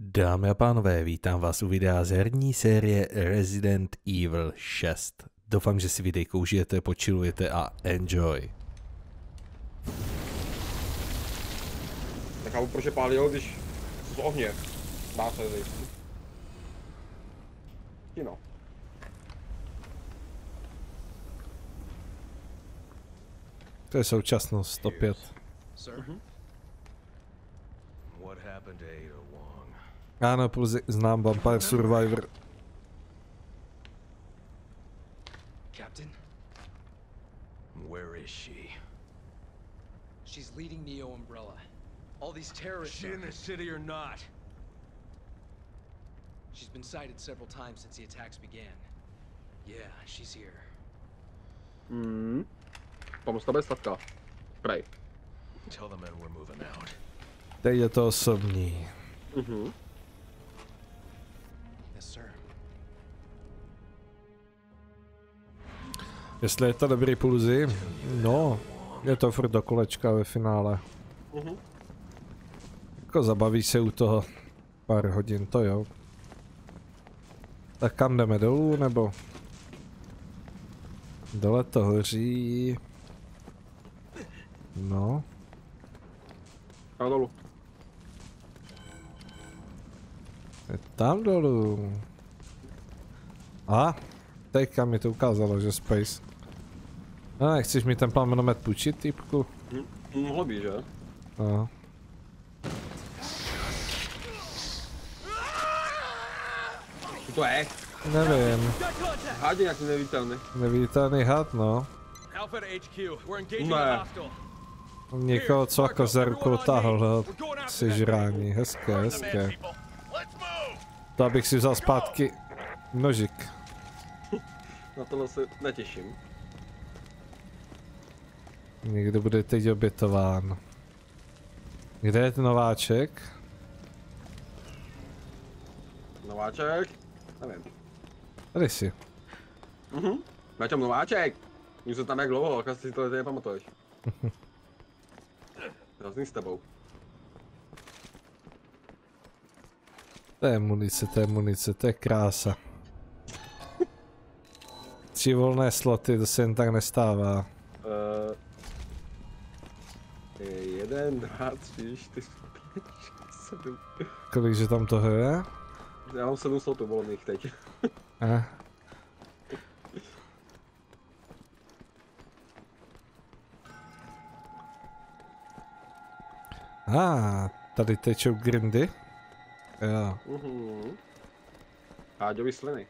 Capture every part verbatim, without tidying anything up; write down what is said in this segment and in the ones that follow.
Dámy a pánové, vítám vás u videa z herní série Resident Evil šest. Doufám, že si videjko užijete, počilujete a enjoy. Nechápu, proč je pálil, když z ohně má se zajít. Kino. To je současnost, opět. Ano, plus znám Vampire Survivor. Captain? Where is she? She's leading Neo Umbrella. All these terrorists. Is she in the city or not? She's been sighted several times since the attacks began. Yeah, she's here. Hmm. Pomoc tebe sladká. Prej. Tell the men we're moving out. Teď je to osobní. Mhm. Yes, sir. Jestli je to dobrý pulzy, no, je to furt do kolečka ve finále. Mhm. Jako zabaví se u toho pár hodin, to jo. Tak kam jdeme, dolů nebo? Dole to hoří. No. A dolů. Je tam dolů. A? Teďka mi to ukázalo, že Space. A chceš mi ten plamenomet půjčit, typku? Hm. Mohlo by, že? No. Co to je? Nevím. Hád je nějaký neviditelný. Neviditelný had, no. Ne. Někoho, co jako za rukou táhl si žrání. Hezké, hezké. To abych si vzal zpátky nožik. Na tohle se netěším. Někdo bude teď obětován. Kde je ten nováček? Nováček? Nevím. Tady si. Mhm. Máš tam nováček? Už jsem tam jak dlouho, jak si to nepamatuješ. Hrozný s tebou. To je munice, to je munice, to je krása. Tři volné sloty, to se jen tak nestává. Uh, jeden, dva, tři, čtyři, pět, šest, sedm. Kolikže tam toho je? Já mám sedm slotů volných teď. Eh. A, ah, tady tečou grindy. Jo. Mhm. Háďový sliny.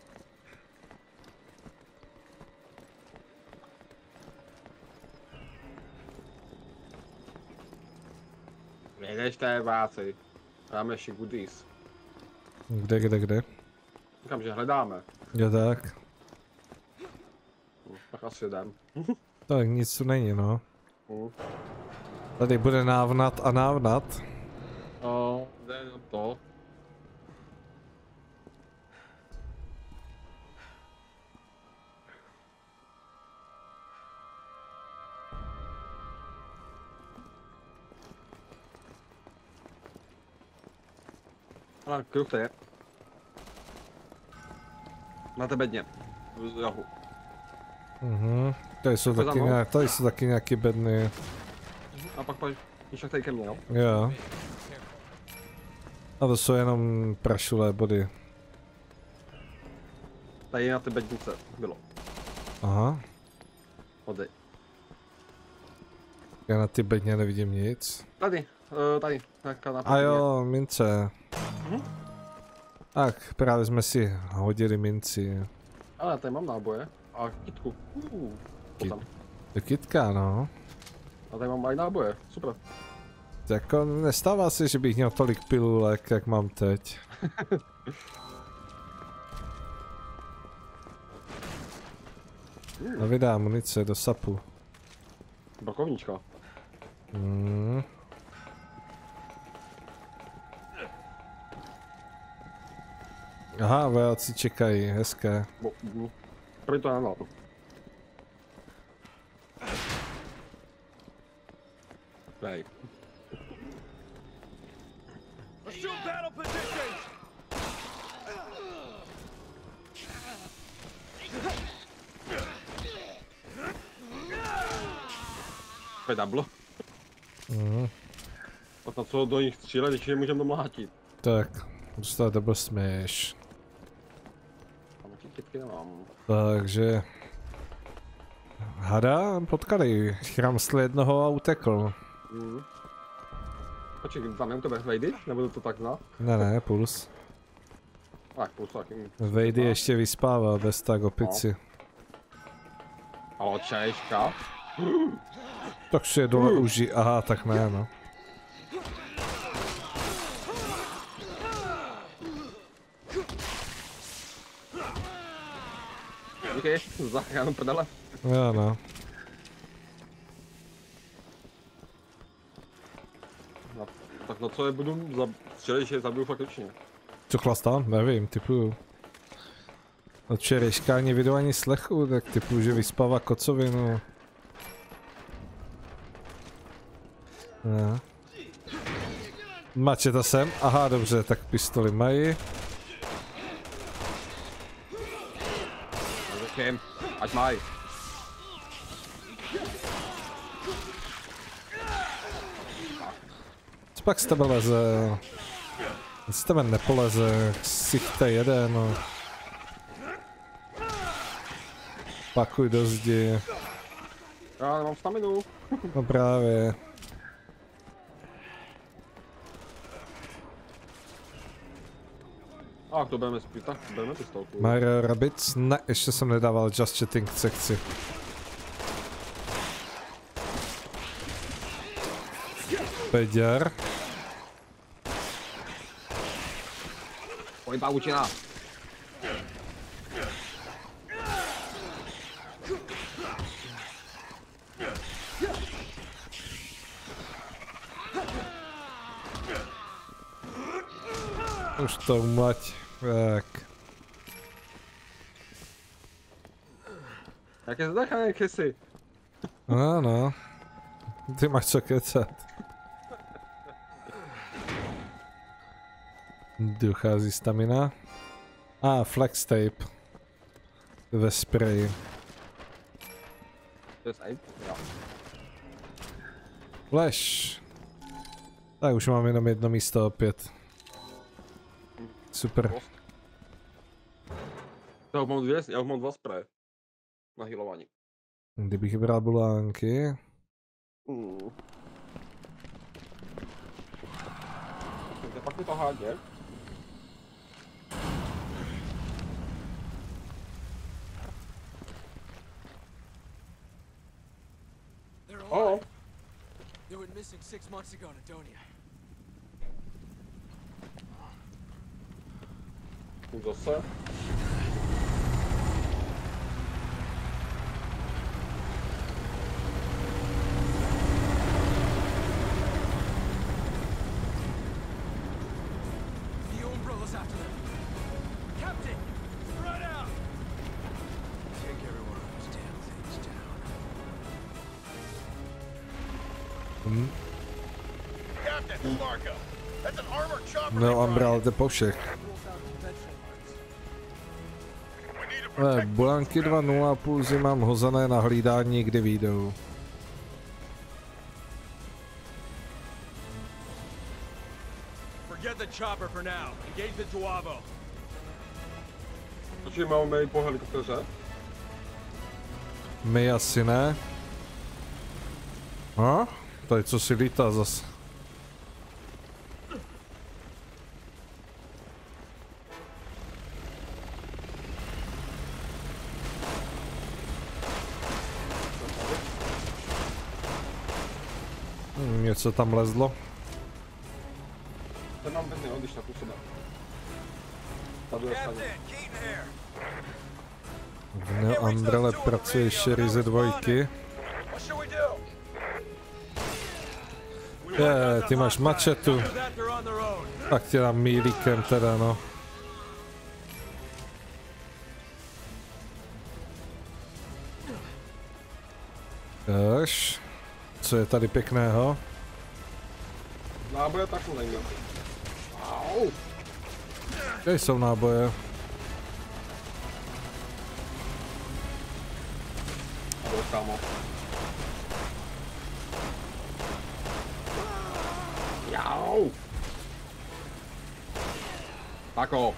Jedeš té váci. Dáme ještě goodies. Kde, kde, kde? Říkám, že hledáme. Jo tak. Hm, tak asi jdem. Tak nic tu není, no. Hm. Tady bude návnat a návnat. No, jde jenom to. Ale kruh to je. Na tebe dně. V rohu. Mhm. Tady jsou To je taky, za mnou? nějak, tady jsou taky nějaký bedny. A pak pojď, když tak tady ke mně, jo? Jo. A to jsou jenom prašulé body. Tady na té bednice bylo. Aha. Odej. Já na ty bedně nevidím nic. Tady, uh, tady, tak na A jo, mince. Mhm. Tak, právě jsme si hodili minci. Ale tady mám náboje. A kitku. Uh, Kit. tam. To kytka, no. A tady mám aj náboje, super. Jako nestává se, že bych měl tolik pilulek, jak mám teď. A vydá munice do sapu. Brokovnička. Hmm. Aha, vojáci čekají, hezké. Bo, bo. První to nemám. Dej. Assume battle position. Pedablo. Mhm. A na co do nich střílet, když je můžeme domlátit. Tak, dostat double smash. Tam ti kytky nemám. Takže... Hada potkali, chramstl jednoho a utekl. Hmm. Počkej, tam je u tebe Vejdy? Nebudu to tak znát? Ne, ne, puls. Tak, plus taky. Vejdy ještě vyspává bez tak opici. Ale od čaječka? Tak si je dole uži, aha, tak ne, no. Díky, záchranu prdele. Jo, no. No, tak na co je budu za... střelit, že je zabiju fakt ručně. Co chlastá? Nevím, typu. Od včerejška ani vidu, ani slechu, tak typu, že vyspává kocovinu. No. Mačeta sem, aha, dobře, tak pistoli mají. Řekněm, ať mají. Co pak z tebe leze? Z tebe nepoleze, sichte jede, no. Pakuj do zdi. Já nemám staminu. No právě. A to budeme spít, tak budeme pistolku. Mario Rabbids? Ne, ještě jsem nedával Just Chatting sekci. Peďar. Pojď pavučina. Už to umlať. Tak. Jak je zdechaný kysy? No, no. Ty máš co kecat. Dochází stamina. A, ah, flex tape. Ve spreji. To je sejp? Jo. Flash. Tak už mám jenom jedno místo opět. Super. Já už mám dvě, já už mám dva spreje. Na healování. Kdybych bral bulánky. Mm. To pak mi to hádě. Oh. They went missing six months ago in Adonia. Zase. The Umbrella's after them. Captain, run out! Take every one of those damn things down. Hmm. Captain, Marco. That's an armored chopper. No, on bral te po všech. Ne, bulánky dva nula pulzy mám hozené na hlídání, kdy vyjdou. Forget the chopper for now. Engage the Juavo. Počkej, máme jít po helikopteře? My asi ne. A? Tady co si lítá zas. Hmm, něco tam lezlo. Ten nám bez něho, když na tu sebe. Tady je staně. V Neo Umbrelle pracuje Sherry ze dvojky. Je, ty máš mačetu. Tak tě dám mílíkem teda, no. Až. Co je tady pěkného? Náboje taky nejde. Au. Kde jsou náboje? A byl kámo. Au. Tako.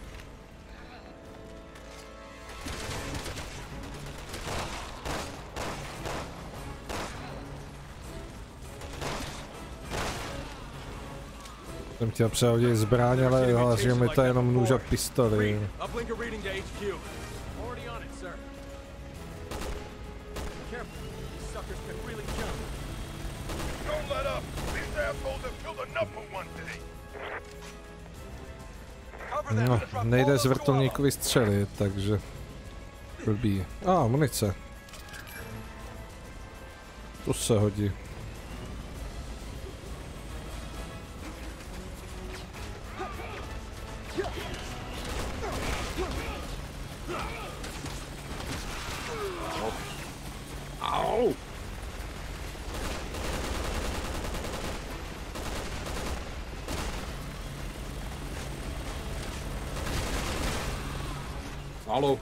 Jsem chtěl přehodit zbraň, ale hlásil mi to jenom nůž a pistoli. Uplink a reading to H Q. Already on it, sir. Careful. These suckers can really jump. Don't let up. These assholes have killed enough for one day. Cover them. No, Drop all nejde z those vrtulníku střelit, takže blbý. A, ah, munice. To se hodí. Au. Halo.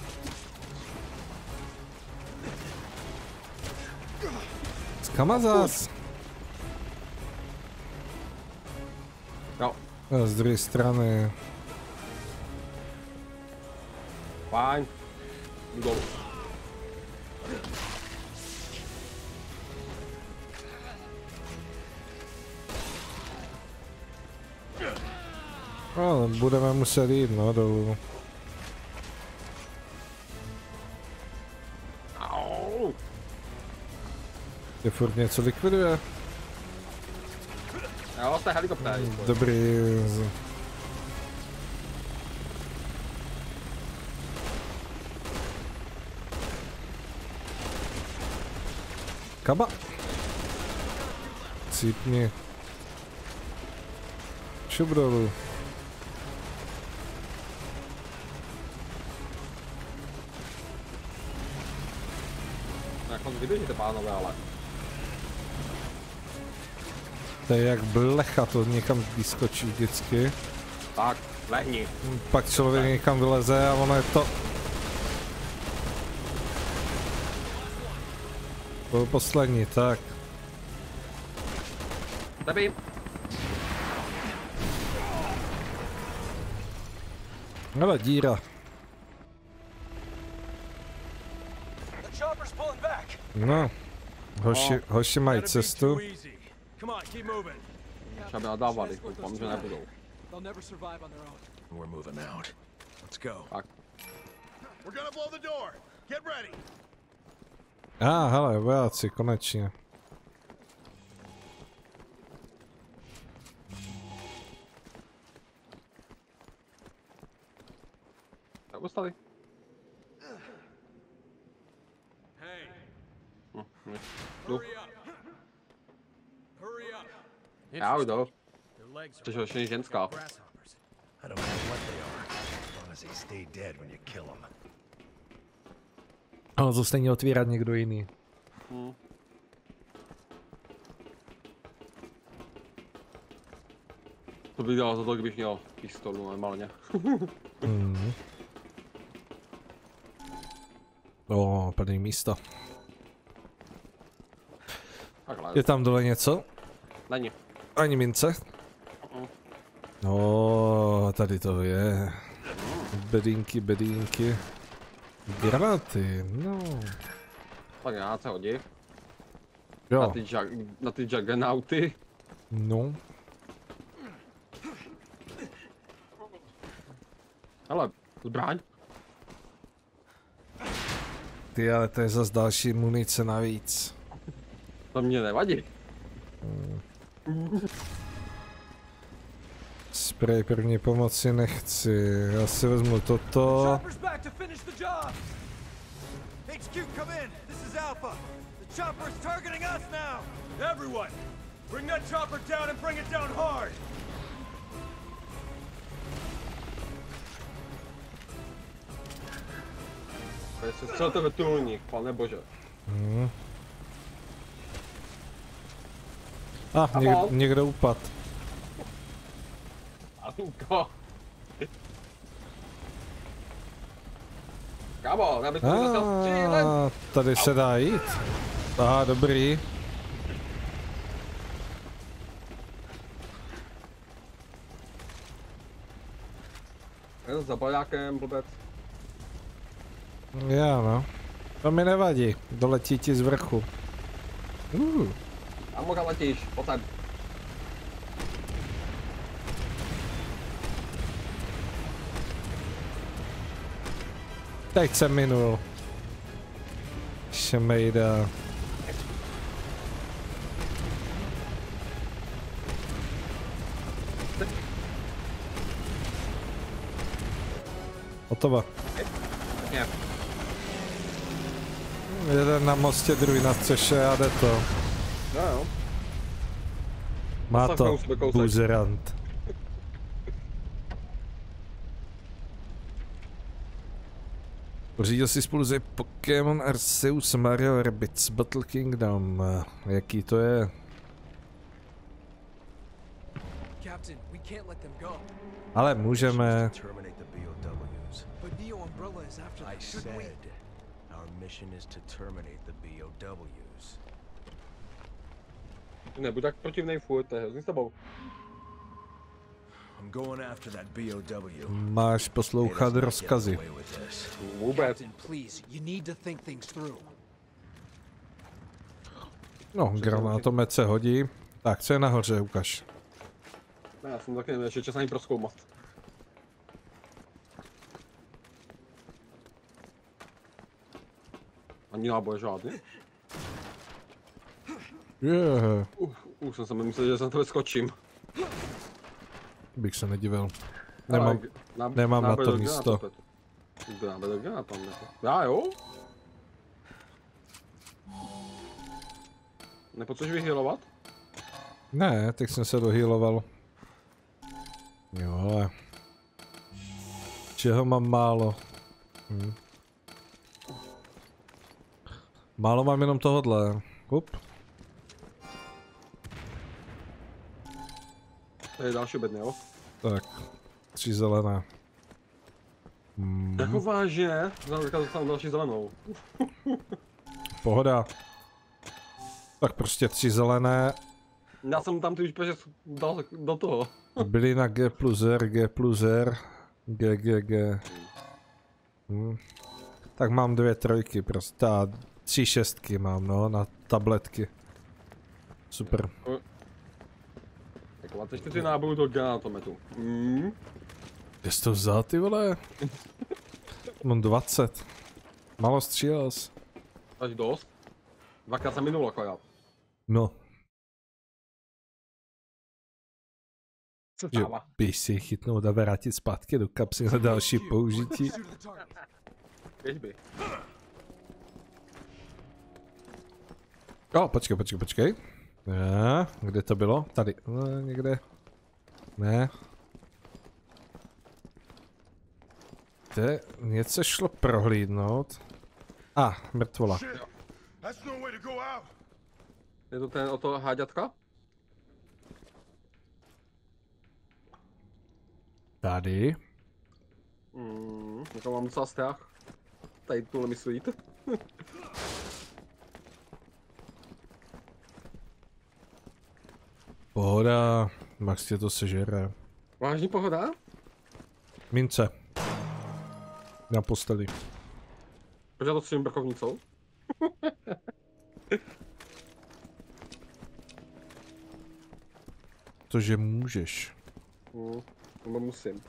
Skama zas. Jo, A z druhé strany. fajn. Jdu dolů. No, budeme muset jít, no, dolů. Au. Je furt něco likviduje. Jo, z té helikoptéry. Dobrý. Kaba. Cípni. Šup dolů. Jak moc vydržíte, pánové, ale. To je jak blecha, to někam vyskočí vždycky. Tak, lehni. Pak člověk někam vyleze a ono je to... To byl poslední, tak. Tebím. Ale díra. The chopper's pulling back. No. Hoši, hoši mají Gotta be cestu. too easy. Come on, keep moving. Třeba nadávali, doufám, že nebudou. They'll never survive on their own. We're moving out. Let's go. Tak. We're gonna blow the door. Get ready. A, ah, hele, vojáci, konečně. Tak ustali. Hey, Hm, hm. Jdu. hurry up. Hurry up. Já jdu. Their legs are Což je ještě ženská. grasshoppers. I don't know what they are, as long as they stay dead when you kill them. Ale to stejně otvírat někdo jiný. Hm. To bych dělal za to, kdybych měl pistolu normálně. Mm. O, plný místo. Takhle. Je tam dole něco? Není. Ani mince? No, tady to je. Bedínky, bedínky. Granáty, no. Tak já se hodí. Na Jo, ty, jag, na ty juggernauty. no. Hele, zbraň. Ty, ale to je zas další munice navíc. To mě nevadí. Spray první pomoci nechci. Já si vezmu toto. Chopper's back to finish the job. H Q, come in. This is Alpha. The chopper is targeting us now. Everyone, bring that chopper down and bring it down hard. To je střelte vrtulník, pane bože. Hmm. A, ah, někdo, někdo upad. Aluko. Kámo, já bych to dostal střílet. Ah, tady se dá jít. Aha, dobrý. Je za bajákem, blbec. Já no. To mi nevadí, doletí ti z vrchu. Uh. A moka letíš, pojď. Teď jsem minul. Šmejda. Hotovo. Ne. Jeden na mostě, druhý na střeše a jde to. No jo. Má Zastavme to u sebe kousek. buzerant. Pořídil si spolu ze Pokémon Arceus Mario Rabbids Battle Kingdom. Jaký to je? Captain, we can't let them go. Ale můžeme. Terminate the B O Ws. But Neo Umbrella is after I them. Shouldn't we? said our mission is to terminate the B O Ws. Nebuď tak protivnej furt, to je hrozný s tebou. I'm going after that B O W. Máš poslouchat rozkazy. Vůbec. Captain, please, you need to think things through. No, granátomet se hodí. Tak, co je nahoře, ukaž. Ne, já jsem taky nevěděl, že čas ani prozkoumat. Ani náboje žádný. Yeah. Uh, už jsem se myslel, že se na tebe skočím. Bych se nedivil. Nemám, na, nemám na to místo. Já jo? Nepotřebuješ vyhýlovat? Ne, teď jsem se dohýloval. Jo, ale... Čeho mám málo? Hm. Málo mám jenom tohodle. Up. To je další bedny, jo? Tak, tři zelené. Hmm. Jako vážně? Znám další zelenou. Pohoda. Tak prostě tři zelené. Já jsem tam ty už peře dal do toho. Byly na G plus R, G plus R, G, G, G. Hmm. Tak mám dvě trojky prostě, a tři šestky mám, no, na tabletky. Super. Tak máte čtyři nábojů do granátometu. Mm. Kde jsi to vzal, ty vole? Mám dvacet. Málo střílel jsi. Až dost. Dvakrát jsem minul akorát. No. Co Že stává? běž si chytnout a vrátit zpátky do kapsy na další použití. Běžby. O, počkej, počkej, počkej. Já, kde to bylo? Tady, no, někde. Ne. Kde něco šlo prohlídnout. A, ah, mrtvola. That's no way to go out. Je to ten o to háďatka? Tady. Mm, jako mám docela strach. Tady tuhle mi svít. Pohoda, Max tě to sežere. Vážně pohoda? Mince. Na posteli. Proč já to střelím brkovnicou? To, že můžeš. Mm, nebo musím.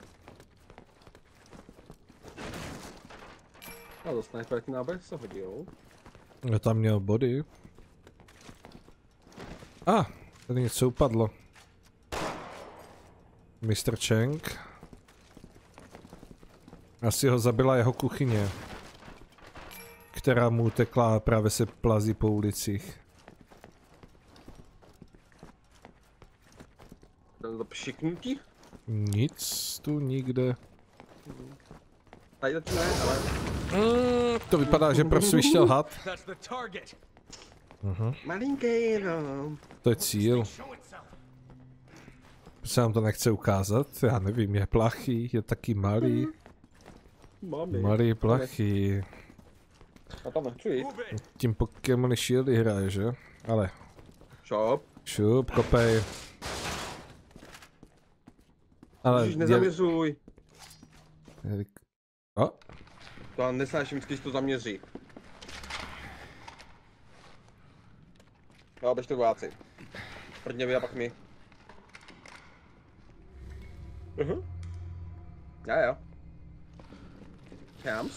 A do sniperky náboj se hodil. Já tam měl body. A, ah, tady něco upadlo. mister Cheng. Asi ho zabila jeho kuchyně. Která mu utekla a právě se plazí po ulicích. To pšiknutí? Nic tu nikde. Tady to ne, ale... Mm, to vypadá, že prosvištěl had. That's the target. Uh-huh. Malinký, no. To je cíl. Proč se nám to nechce ukázat? Já nevím, je plachý, je taky malý. Mami. Malý plachý. A tam nechci jít. Tím Pokémony Shieldy hraje, že? Ale. Šop. Šup, kopej. Ale Ježiš, je, nezaměřuj. O, To nesnáším, když to zaměří. No, běž to vojáci. Prvně vy a pak my. Uh-huh. Já jo. Kams.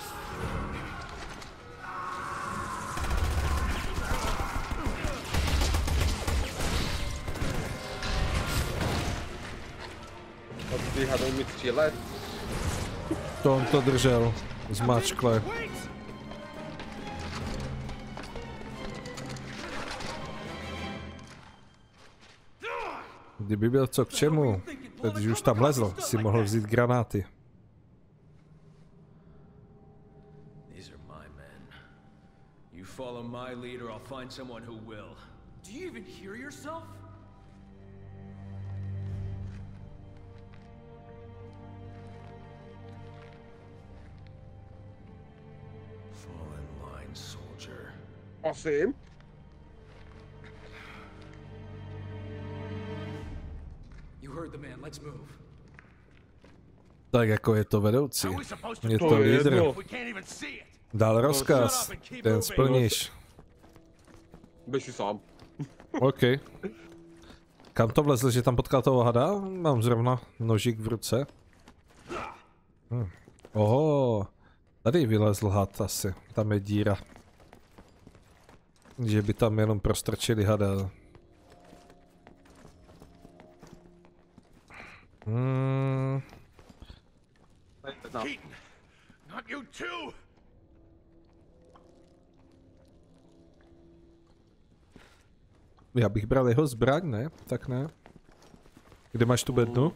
Ty hadou mi střílet. to on to držel. Zmačkle. Kdyby byl co k čemu, teď když už tam lezl, si mohl vzít granáty. These are my men. You follow my lead or I'll find someone who will. Do you even hear yourself? Fall in line, soldier. Asi. You heard the man. Let's move. Tak jako je to vedoucí. How are we supposed to Je To to je lídr. jedno. if we can't even see it? Dal rozkaz. Ten splníš. Běž si sám. OK. Kam to vlezl, že tam potkal toho hada? Mám zrovna nožík v ruce. Hm. Oho. Tady vylezl had asi. Tam je díra. Že by tam jenom prostrčili hada. Hmm. No. Keaton, not you too. Já bych bral jeho zbraň, ne? Tak ne. Kde máš tu bednu?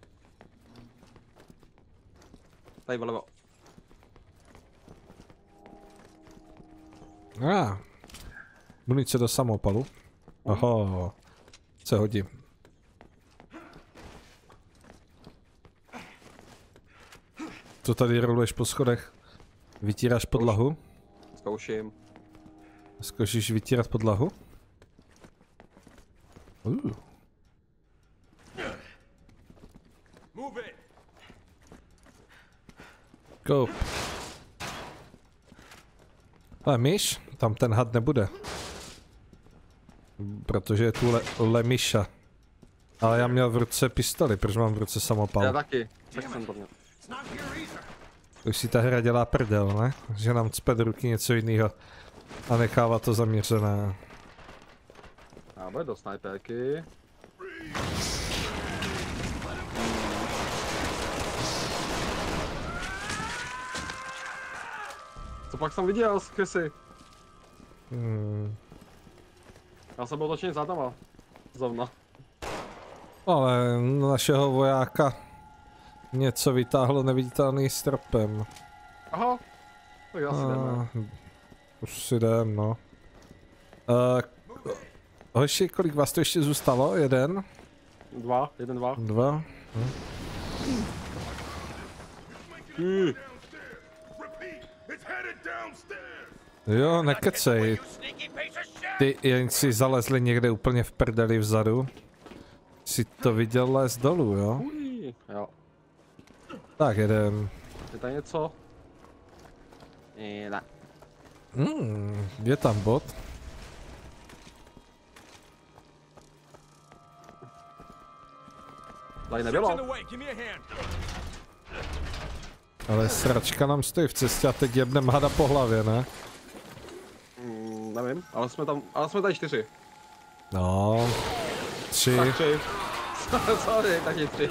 Tady vlevo. A. Ah. Munice do samopalu. Oho. Se hodí. Co tady roluješ po schodech? Vytíráš podlahu? Zkouším. Zkoušíš vytírat podlahu? Uh. Move it. Koup. Ale myš, tam ten had nebude. Protože je tu le, lemiša. Ale já měl v ruce pistoli, proč mám v ruce samopal? Já taky. Tak jsem to měl. It's not here either. Už si ta hra dělá prdel, ne? Že nám cpe do ruky něco jiného a nechává to zaměřené. Dáme do snajperky. Co pak jsem viděl, skysy? Hmm. Já jsem byl točený zádama. Zrovna. Ale našeho vojáka něco vytáhlo neviditelný stropem. Aha. Tak já si jdeme. A, už si jdem, no. Uh, hoši, kolik vás to ještě zůstalo? Jeden? Dva, jeden, dva. Dva? Hm. Hmm. Jo, nekecej. Ty jen si zalezli někde úplně v prdeli vzadu. Si to viděl lézt dolů, jo? Uj, jo. Tak jedem. Je tady něco? Ne. Hmm, je tam bod. Tady Ship's nebylo. in the way. Give me a hand. Ale sračka nám stojí v cestě a teď jebnem hada po hlavě, ne? Mm, nevím, ale jsme tam, ale jsme tady čtyři. No. Tři. Tak tři. Sorry, taky tři.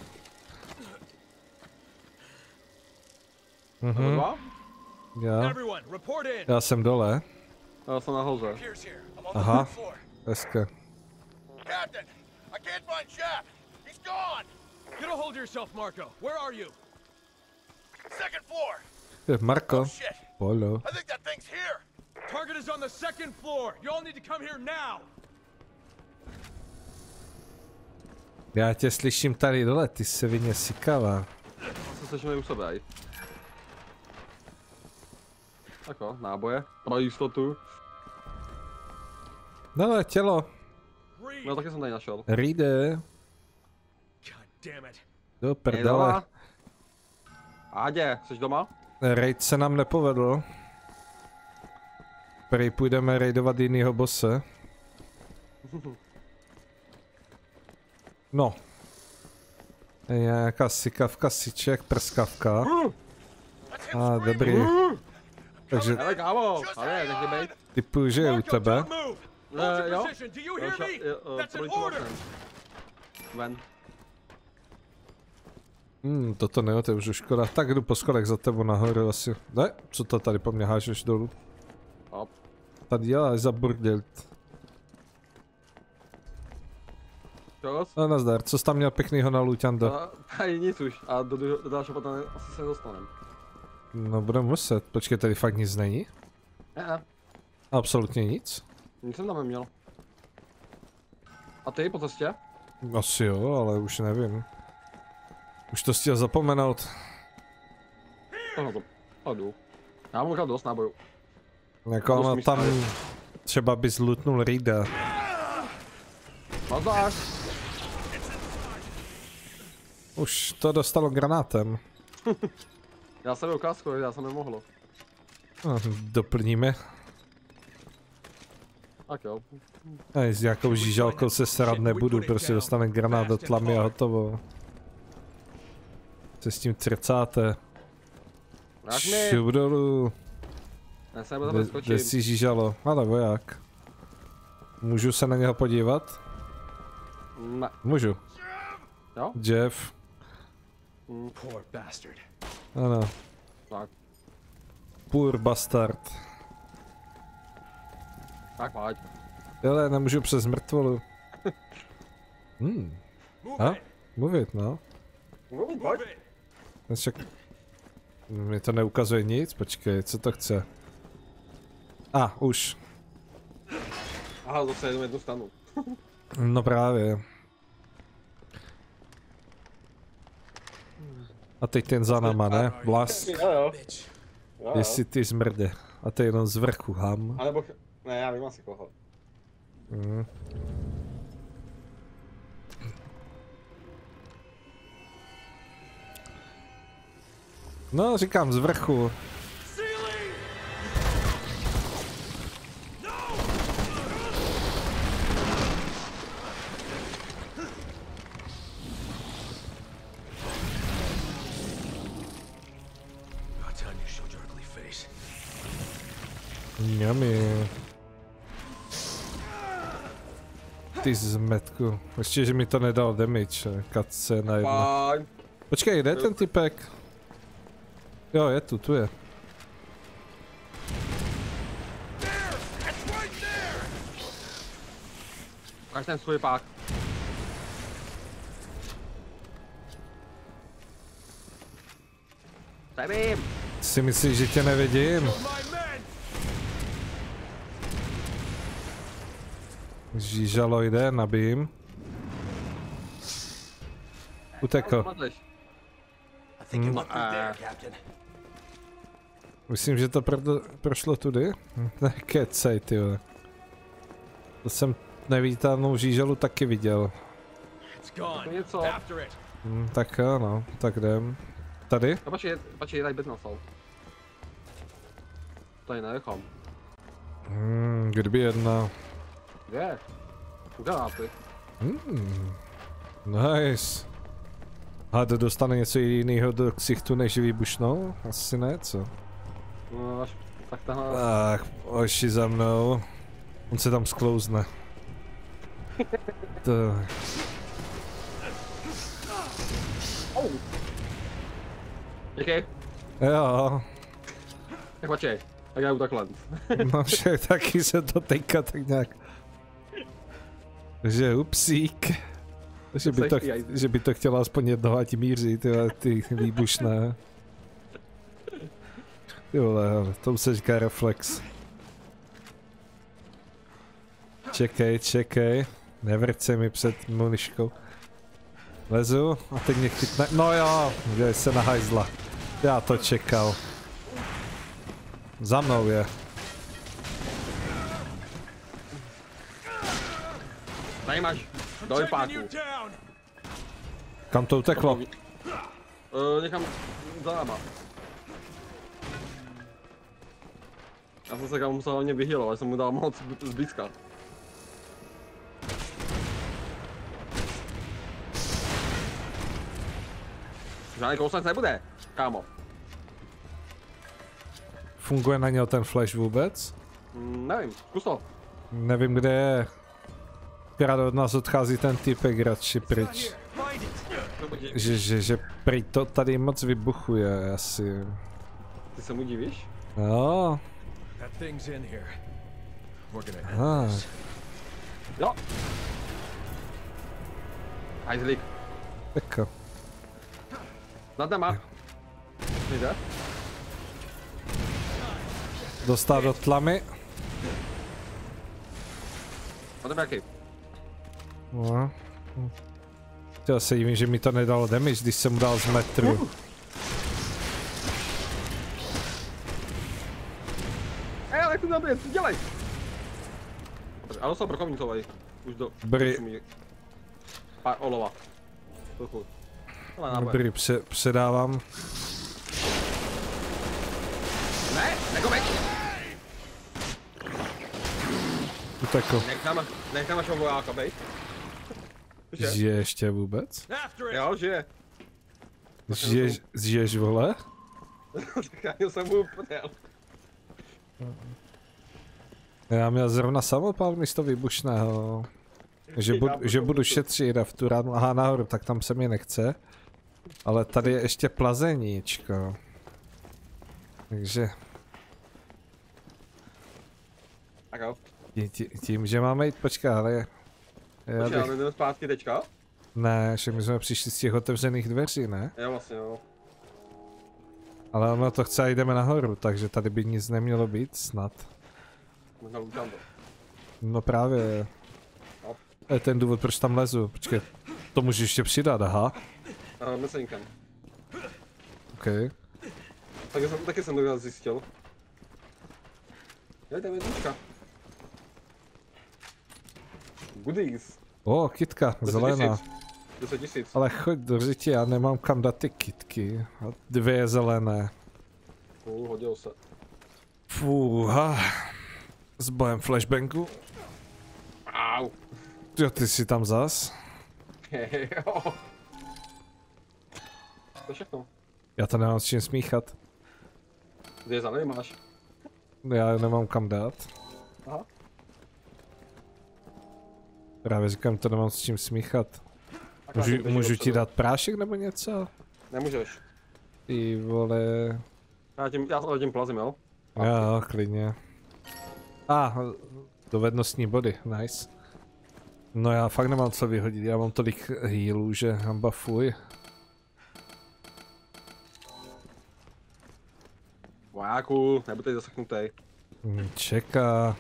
Nebo Mhm. dva? Já. Everyone, report in. Já jsem dole. Já jsem nahoře. Pierce here. I'm on the Aha. third floor. Hezké. Captain, I can't find Shaft. He's gone. Get a hold of yourself, Marco. Where are you? Second floor. Je Marko. Shit. Polo. I think that thing's here. Target is on the second floor. You all need to come here now. Já tě slyším tady dole, ty se vině sikavá. Se slyšíme u sebe, aj. Tako, náboje. Pro jistotu. No, tělo. Breathe. No taky jsem tady našel. Rýde. God damn it. Do Ej, prdele. dole. Ádě, jsi doma? Raid se nám nepovedl. Prej půjdeme raidovat jinýho bosse. No. Je nějaká sikavka, siček, prskavka. A ah, dobrý. Takže Ale kámo, ale nech mě bejt. typuji, že je u tebe. Uh, jo? Ven. Hmm, toto neotevřu, škoda. Tak jdu po schodech za tebou nahoru asi. Ne? Co to tady po mně hážeš dolů? Hop. Tady děláš za burdel. Čos? No nazdar, co jsi tam měl pěknýho na Luťanda? Tady nic už a do, do, do dalšího potom asi se dostanem. No budeme muset, počkej, tady fakt nic není? Ne, Absolutně nic? nic jsem tam neměl. A ty po cestě? Asi jo, ale už nevím. Už to chtěl zapomenout. No to, to jdu. Já mám dost nábojů. Jako ono tam třeba bys lootnul Rida. Mazdáš! Už to dostalo granátem. Já jsem byl ukázku, já jsem nemohl. No, doplníme. Tak jo. A s nějakou žížalkou se srát nebudu, prostě dostane granát do tlamy a hotovo. Se s tím trcáte. Vrát mi! Šup dolů. Já se nebudu skočit. Kde si žížalo? Ale voják. Můžu se na něho podívat? Ne. Můžu. Jo? Jeff. Mm. Poor bastard. Ano. Tak. Poor bastard. Tak pojď. Ale nemůžu přes mrtvolu. Hmm. A? Mluvit, no. Mluví, pojď. Však... Mi to neukazuje nic, počkej, co to chce? A, ah, už. Aha, zase jednu jednu stanu. No právě. A teď ten za náma, ne? Blask. Jo jo. jo, Jestli ty zmrde. A to je jenom z vrchu, ham. A nebo... Ne, já vím asi koho. Mm. No, říkám z vrchu. Mňami. Ty zmetku. Ještě, že mi to nedal damage. Katce na jedno. Fajn. Počkej, kde je ten typek? Jo, je tu, tu je. Ukaž ten svůj pák. Zabím! Si myslíš, že tě nevidím? Žížalo jde, nabijím. Utekl. Hmm. Myslím, že to pro, prošlo tudy. Ne, kecej, ty vole. To jsem nevítanou žížalu taky viděl. To něco. Hmm, tak jo, no, tak jdem. Tady? No počkej, počkej, tady byt nastal. Tady nenechám. Hmm, kdyby jedna. Kde? Granáty. Hmm, nice. A to dostane něco jiného do ksichtu než výbušnou? Asi ne, co? No, až, tak tahle... Tak, oši za mnou. On se tam sklouzne. To... Oh. Díky. Jo. Tak počkej, tak já jdu takhle. No však taky se to teďka tak nějak... Že upsík. Že by, to, že by to chtěla aspoň jednoho ať míří, tyhle, ty výbušné. Jole, to se říká reflex. Čekej, čekej. Nevrť se mi před muniškou. Lezu a teď mě chytne. No jo, děj se na hajzla. Já to čekal. Za mnou je. Tady máš, doj páku. Kam to uteklo? Uh, někam za náma. Já jsem se kam musel hlavně vyhýlovat, ale jsem mu dal moc zblízka. Žádný kousek nebude, kámo. Funguje na něho ten flash vůbec? Mm, nevím, zkus to. Nevím, kde je. Krát od nás odchází ten typek radši pryč. Že, že, že prý to tady moc vybuchuje asi. Ty se mu divíš? Jo. That thing's in here. We're gonna Ah. end this. Jo. Hajzlík. Peka. Nad náma. Jde? Dostal do tlamy. A to jaký? No. Já se divím, že mi to nedalo damage, když jsem mu dal z metru. Ej, ale jak to zabije, co dělej? A dostal brokovnicovej. Už do... Dobrý. Pár olova. Trochu. Ale náboj. Dobrý, pře předávám. Ne, nekomeď! Utekl. Nech tam, nech tam našeho vojáka, bej. Že? Žije ještě vůbec? After it! Jo, žije. Žiješ, žiješ vole? Tak jsem mu podjel. Já měl zrovna samopal místo výbušného. Že, bud, že budu šetřit a v tu ránu, aha nahoru, tak tam se mi nechce. Ale tady je ještě plazeníčko. Takže Tak jo. tí, tím, že máme jít, počkej, ale... Já Počkej, bych, ale jdeme zpátky teďka? ne, že my jsme přišli z těch otevřených dveří, ne? Jo, vlastně jo. Ale ono to chce a jdeme nahoru, takže tady by nic nemělo být, snad. Možná lutám to. No právě. No. To je ten důvod, proč tam lezu. Počkej, to můžu ještě přidat, aha. Uh, Mesenkem. OK. Tak jsem, taky jsem to zjistil. Je, to je jednička. Goodies. O, kytka, zelená. deset tisíc. Ale choď do řitě, já nemám kam dát ty kytky. A dvě zelené. Uh, hodil se. Fúha. S bojem flashbangu. Au. Jo, ty jsi tam zas? Jo. To je všechno. Já to nemám s čím smíchat. Dvě zelený máš. Já nemám kam dát. Aha. Právě říkám, to nemám s čím smíchat. Tak Můžu, já můžu ti dopředu. dát prášek nebo něco? Nemůžeš. Ty vole. Já tím, já tím plazím, jo? Jo, klidně. A, ah, dovednostní body, nice. No já fakt nemám co vyhodit, já mám tolik healů, že hamba fuj. Vojáku, nebuďte zaseknutej. Hm, čeká.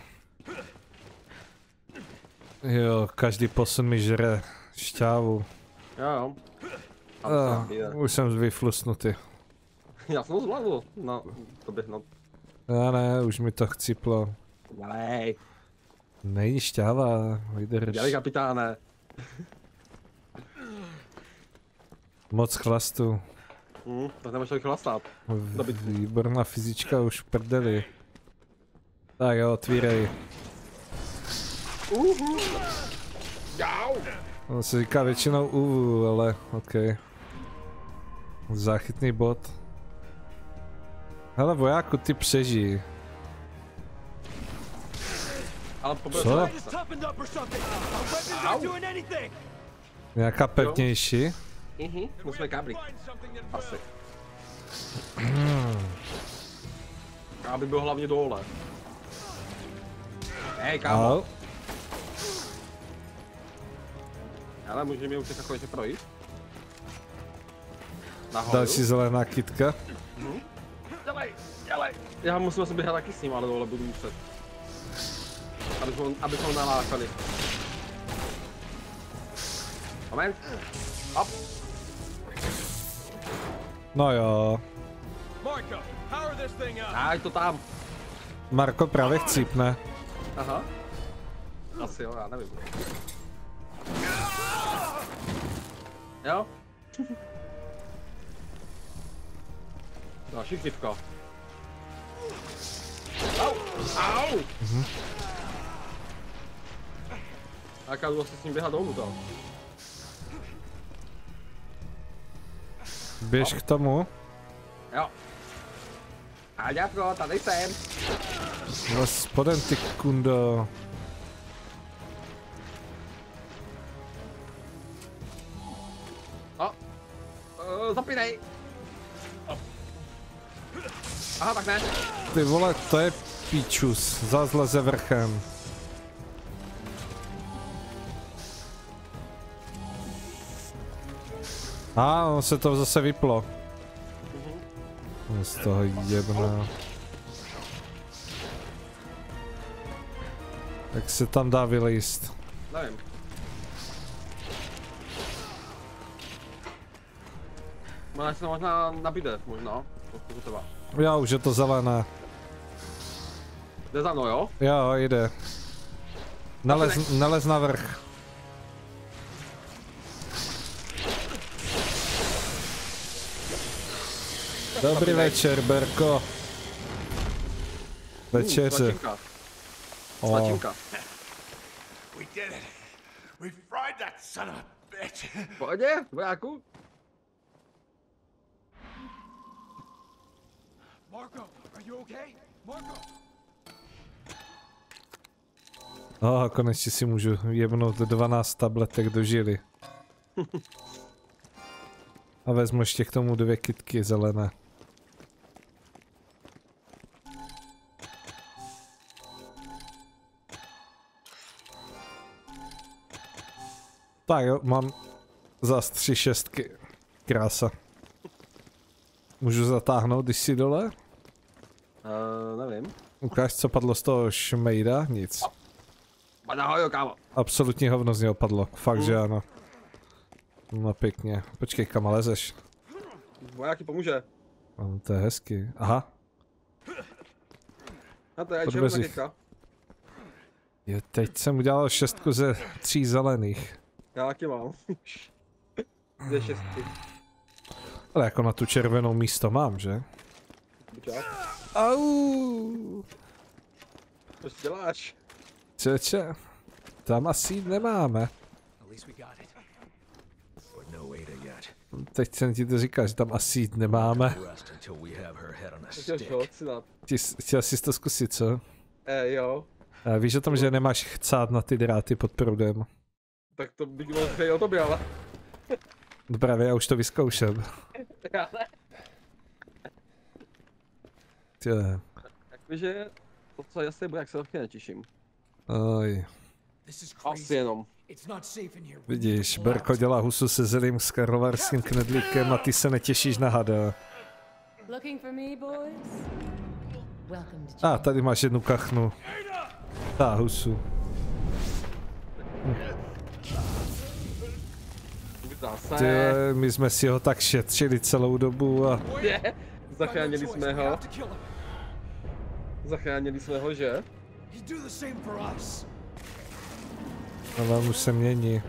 Jo, každý posun mi žere šťávu. Jo, jo. A to Ah, se jde. už jsem vyflusnutý. Já jsem to zvládl. No, to bych, no. Já ne, už mi to chcíplo. Dělej. Není šťáva, vydrž. Dělej, kapitáne. Moc chlastu. Hm, tak nemáš člověk chlastat. Dobit. Výborná fyzička už v prdeli. Tak jo, otvírej. Uhu. Jau. On se říká většinou uvu, ale ok. Záchytný bod. Hele vojáku, ty přežij. Ale pobrať Co? se. Just toughened up or something. Our weapons aren't doing anything. Nějaká pevnější? Mhm, musíme káblik. Find something that Asi. Káblik byl hlavně dole. Hej, kámo. Au. Ale můžeme už takové že projít. Nahoru. Další zelená kytka. Dělej, dělej. Já musím se běhat taky s ním, ale dole budu muset. Abychom, abychom nalákali. Moment. Hop. No jo. Marco, power this thing up. Daj to tam. Marko právě chcípne. Aha. Asi jo, já nevím. Jo? Další chřipka. Au! Au! Mhm. A jak já jdu asi s ním běhat dolů to. Běž k tomu. Jo. A děvko, tady jsem. No spodem ty kundo. O. Uh, zapínej. O. Aha, tak ne. Ty vole, to je píčus. Zas leze vrchem. A on se to zase vyplo. Z toho jebná. Jak se tam dá vylejst? Nevím. Možná se to možná nabíde, možná. To třeba. Já už je to zelené. Jde za mnou, jo? Jo, jde. Nalez, nalez na vrch. Dobrý večer, Berko. Večeře. Svačinka. Svačinka. We did it. We fried that son of a bitch. Pohodě, vojáku? Marco, are you okay? Marco! Oh, konečně si můžu jebnout dvanáct tabletek do žily. A vezmu ještě k tomu dvě kytky zelené. Tak jo, mám zas tři šestky. Krása. Můžu zatáhnout, když jsi dole? Uh, nevím. Ukáž, co padlo z toho šmejda? Nic. Ahoj, kámo. Absolutní hovno z něho padlo. Fakt, mm. že ano. No pěkně. Počkej, kam lezeš? Vojáky pomůže. No, to je hezky. Aha. A to je červená kytka. Je, teď jsem udělal šestku ze tří zelených. Já taky mám. Dvě šestky. Ale jako na tu červenou místo mám, že? Buďák. Au! Co si děláš? Čeče, tam asi jít nemáme. Teď jsem ti to říkal, že tam asi jít nemáme. Chtěl jsi to zkusit, co? Eh, jo. A víš o tom, že nemáš chcát na ty dráty pod proudem? Tak to bych mohl chtěl o tobě, ale. No právě, já už to vyzkoušel. Já ne. Tě. Jakože, to co jasně bude, jak se taky netěším. Oj. Asi jenom. Vidíš, Berko dělá husu se zelím s karlovarským knedlíkem a ty se netěšíš na hada. A ah, tady máš jednu kachnu. Tá, husu. Ty, my jsme si ho tak šetřili celou dobu a... Je, zachránili jsme ho. Zachránili jsme ho, že? Ale on už se mění.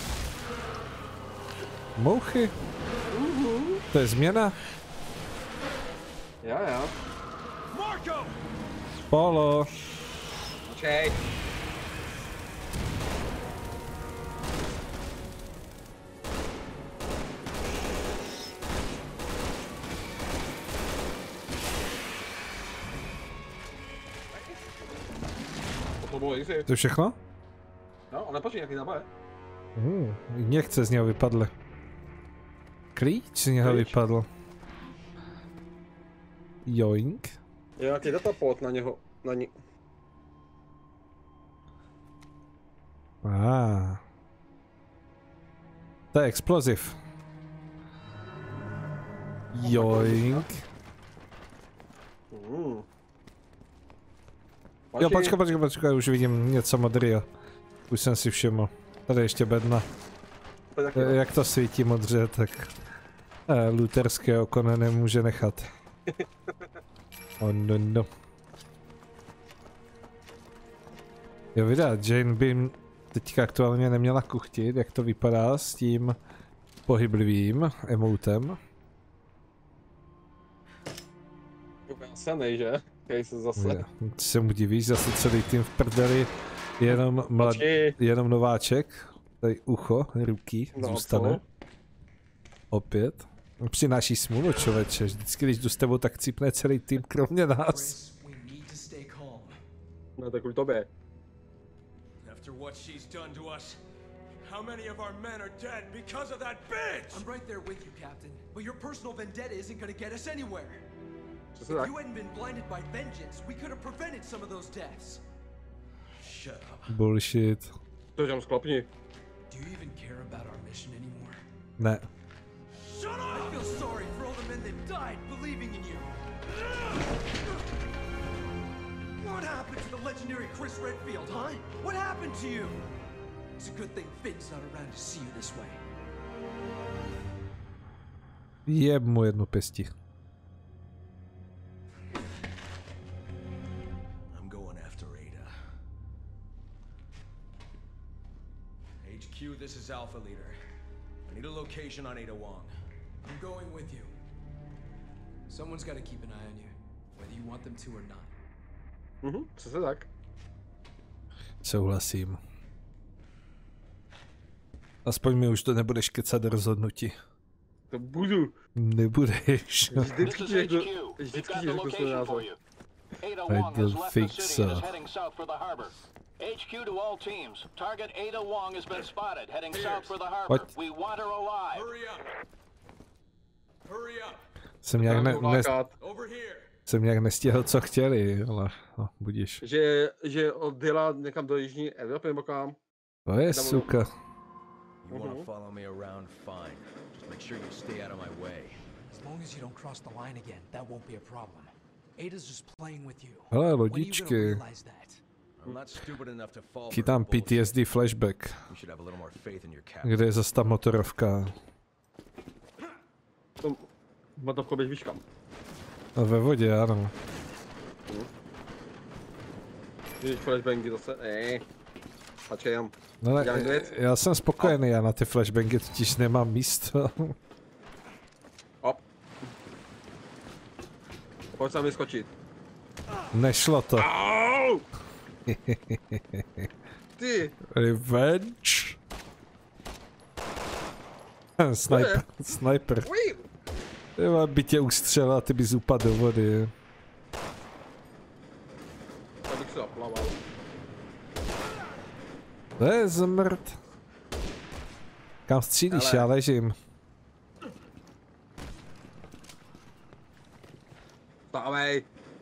Mouchy? Uh-huh. To je změna? Jo, jo. Polo. Počkej. To je všechno? No, ale počkej, jaký zábavě. Hmm, někce z něho vypadly. Klíč z něho Klíč? vypadl. Joink. Je nějaký dataport na něho, na ní. Ah. To je exploziv. Joink. Mm. Jo, počkej, počkej, počkej, už vidím něco modrýho. Už jsem si všiml. Tady ještě bedna. Jak to svítí modře, tak... Eh, luterské oko nemůže nechat. Oh, no, no. Jo, vydat, Jane by teďka aktuálně neměla kuchtit, jak to vypadá s tím pohyblivým emotem. Asi nej, že? Který se zase... Je, se mu divíš, zase celý tým v prdeli, jenom, mlad, jenom nováček, tady ucho, ruky, no, zůstane. Co? Opět. Přináší smůlu, člověče, vždycky, když jdu s tebou, tak cípne celý tým, kromě nás. No tak kvůli tobě. After what she's done to us, how many of our men are dead because of that bitch? I'm right there with you, Captain. But your personal vendetta isn't gonna get us anywhere. If tak? you hadn't been blinded by vengeance, we could have prevented some of those deaths. Shut up. Bullshit. To tam sklopni. Do you even care about our mission anymore? Ne. Shut up! I feel sorry for all the men that died believing in you. What happened to the legendary Chris Redfield, huh? What happened to you? It's a good thing Finn's not around to see you this way. Jeb mu jednu pěstí. I'm going after Ada. H Q, this is Alpha Leader. I need a location on Ada Wong. I'm going with you. Someone's got to keep an eye on you, whether you want them to or not. Mhm, přesně tak. Souhlasím. Aspoň mi už to nebudeš kecat rozhodnutí. To budu. Nebudeš. Vždycky ti řeknu, vždycky ti řeknu svůj názor. I don't think so. H Q to all teams. Target Ada Wong has been spotted, heading south for the harbor. What? We want her alive. Hurry up! Hurry up! Jsem nějak, ne, ne, Over here! jsem nějak nestihl, co chtěli, ale no, budíš. Že, že odjela někam do jižní Evropy nebo kam. To je suka. You want to follow me around, fine. Just make sure you stay out of my way. As long as you don't cross the line again, that won't be a problem. Ada's just playing with you. Hele, When are you lodičky. gonna realize that? I'm not stupid enough to fall for Chytám her P T S D bullshit. flashback. You should have a little more faith in your captain. Kde je zase ta motorovka? To motovko běž víš kam. No, ve vodě, ano. Když flashbangy zase, ne. Počkejám. No ne, Dělám věc. já jsem spokojený, já na ty flashbangy totiž nemám místo. Hop. Pojď se mi skočit. Nešlo to. Au! Ty. Revenge. Sniper, sniper. Uj. Jo, by tě ustřelil a ty bys upadl do vody. Já bych se zaplaval. To je zmrt. Kam střílíš, Ale- já ležím. Stávej.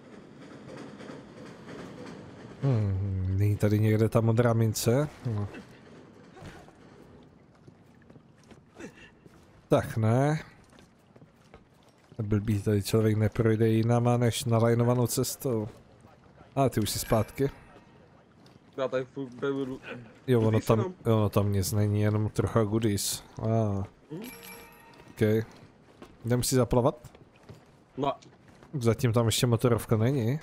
Hmm, není tady někde ta modrá mince? No. Tak ne. Blbý, tady člověk neprojde jinama než nalajnovanou cestou. A ty už jsi zpátky. Já tady furt beru... Jo, ono Goodies tam, jenom. jo, ono tam nic není, jenom trocha goodies. Ah. OK. Jdem si zaplavat? No. Zatím tam ještě motorovka není.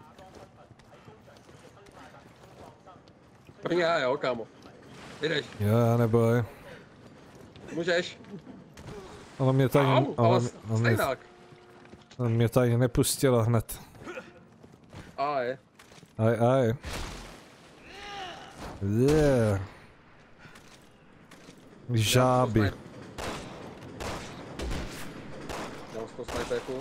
První já, jo, kámo. Jdeš. Jo, neboj. Můžeš. Ale mě to ani, Au, ale, ale mě- ale mě, stejnak. ale mě to ani nepustilo hned. A je. Aj, aj. Yeah. Žáby. Já mám sto snajperku.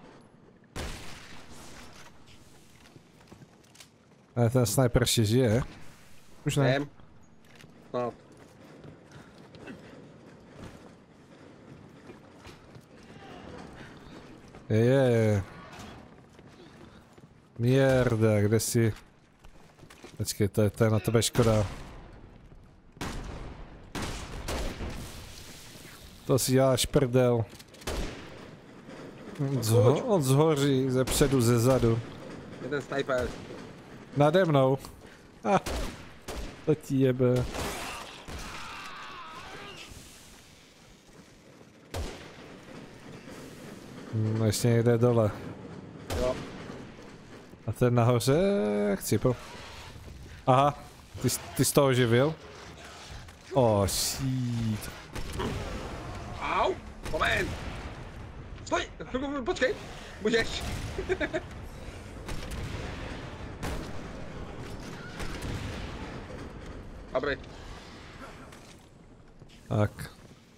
Ale ten sniper ještě žije. Už ne. Jdem. Snad. Je, je. Mierda, kde jsi? Počkej, to je, to je na tebe škoda. To si děláš prdel. Zho, on zhoří ze předu, ze zadu. Jeden sniper. Nade mnou. Ah, to ti jebe. No, ještě někde dole. Jo. A ten nahoře, chci po. Aha, ty, jsi- ty jsi toho živil? O, oh, shit. Au! Moment! Stoj! Počkej! Můžeš! Dobrý. Tak.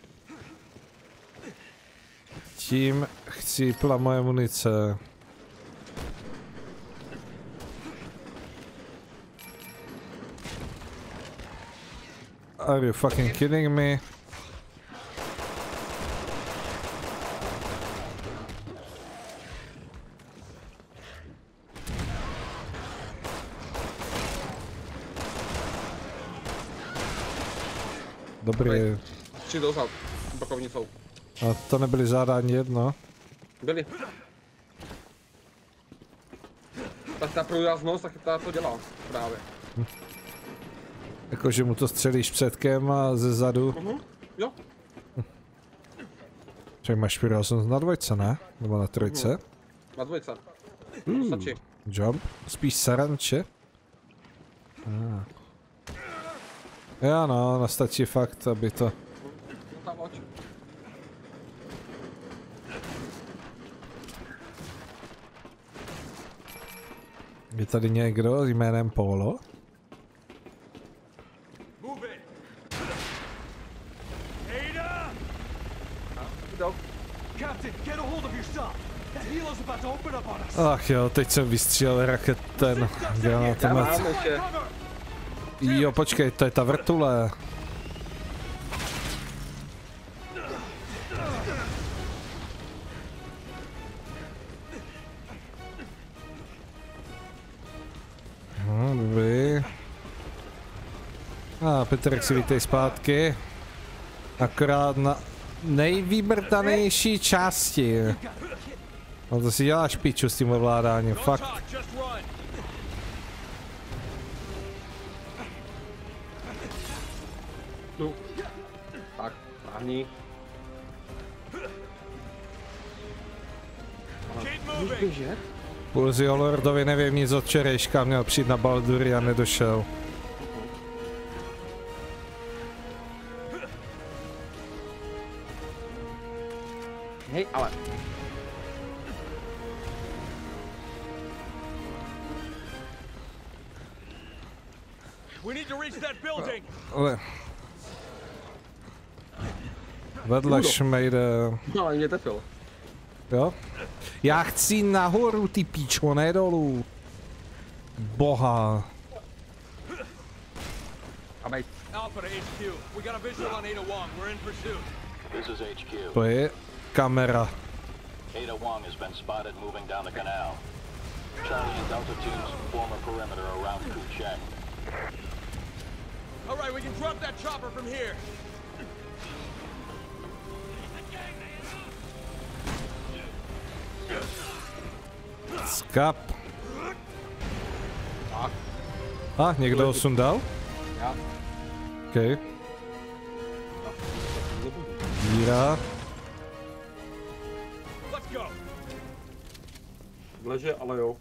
Tím chcípla moje munice. Are you fucking kidding me? Dobrý. Tři dozad, bokovnicou. A to nebyly zadání jedno. Byli. Tak ta průjaznost, tak ta to dělá právě. Hm. Jakože mu to střelíš předkem a ze zadu. Uh-huh. Jo. Hm. Ček, máš průjaznost na dvojce, ne? Nebo na trojce? Uh-huh. Na dvojce. Hmm. Stačí. Jump? Spíš saranče? Ah. Jo no, nastačí fakt, aby to... Je tady někdo s jménem Polo? Ach jo, teď jsem vystřílel raket ten granátomet. Jo, počkej, to je ta vrtule. No, dobrý. A Petrek si vítej zpátky. Akorát na nejvýbrtanější části. No to si děláš piču s tím ovládáním, fakt. No. Tak, táhni. Pulzi o Lordovi nevím nic od včerejška, měl přijít na Baldury a nedošel. Hej, ale. We need to reach that building. Ale... Vedle šmejde... No, ale mě tepil. Jo? Já chci nahoru, ty píčo, ne dolů. Boha. Alpha to H Q. We got a visual on Ada Wong. We're in pursuit. This is H Q. To je kamera. Ada Wong has been spotted moving down the canal. Charlie and Delta teams form a perimeter around Kuchek. All right, we can drop that chopper from here. Skap. A, někdo ho sundal? Já. OK. Díra. Let's go. Vleže, ale jo.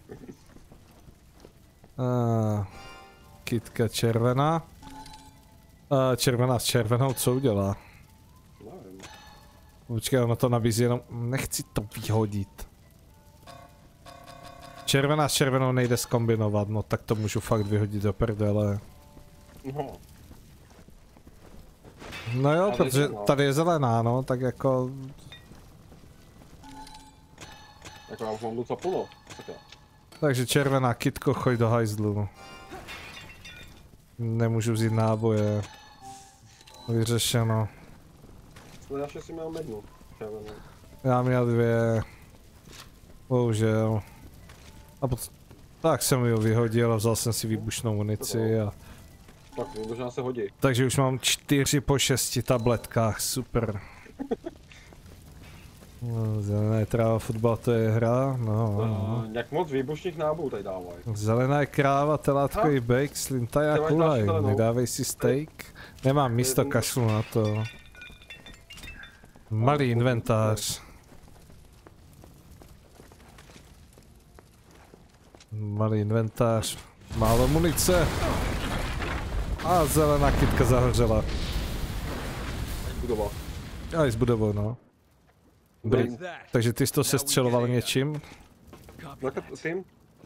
Uh, kytka červená. Uh, červená s červenou, co udělá? Nevím. Počkej, ono to nabízí jenom... Nechci to vyhodit. Červená s červenou nejde zkombinovat, no tak to můžu fakt vyhodit do prdele. No. No jo, protože tady je zelená, no, tak jako... Jako já už mám docela plno. Takže červená, kytko, choď do hajzlu. Nemůžu vzít náboje. Vyřešeno. No já ještě si měl jednu. Červenou. Já měl dvě. Bohužel. A pot... Tak jsem ji vyhodil a vzal jsem si výbušnou munici a... Tak možná se hodí. Takže už mám čtyři po šesti tabletkách, super. No, zelená je tráva, fotbal, to je hra, no, no, no. Jak moc výbušných nábojů tady dávají. Zelená je kráva, telátkový bake, slintaj a kulaj, nedávej si steak. Nemám místo, kašlu na to. Malý inventář. Malý inventář, málo munice. A zelená kytka zahořela. Budova. A i s budovou, no. Dobrý. Takže ty jsi to sestřeloval něčím? Tak tím?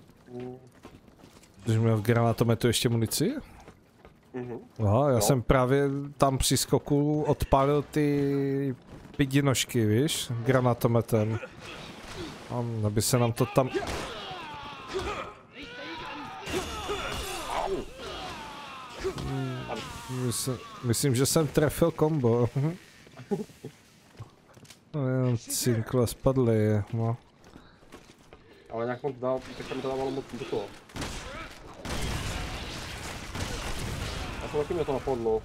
Když měl v granátometu ještě munici? Mhm. Aha, já no. jsem právě tam při skoku odpálil ty pidinožky, víš, granátometem. A aby se nám to tam... Myslím, myslím, že jsem trefil kombo. No jenom cinkle spadly, no. Ale nějak moc dál, tak jsem to dávalo moc do toho. A to taky mě to napadlo.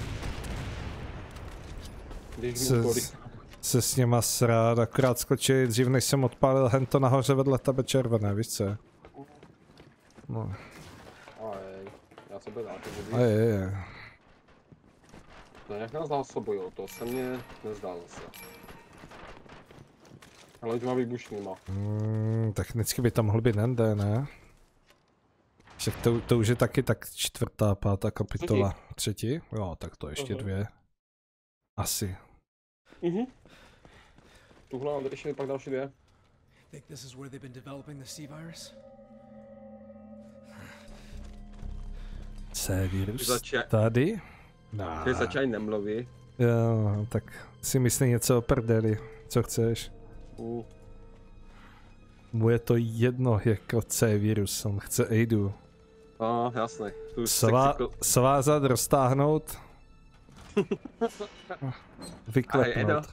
Když Se, se s něma srát, akorát skočili dřív, než jsem odpálil hento nahoře vedle tebe červené, víš co? No. Ajej, já se bedám, to bude. Ajej. To nějak nás zásobují, to se mně nezdá zase. Ale těma výbušnýma. Mm, technicky by tam mohl být N D, ne? Však to, to už je taky tak čtvrtá, pátá kapitola. Třetí? Jo, tak to ještě uh-huh. dvě. Asi. Mhm. Tuhle mám ještě pak další dvě. Think this is where they've been developing the C-virus? C-virus? Zača- Tady? No. Když začínají nemluví. Jo, tak si myslí něco o prdeli. Co chceš? Uh. Mu je to jedno jako C-virus, on chce Aidu. A, jasný. Svá, svázat, roztáhnout. Vyklepnout.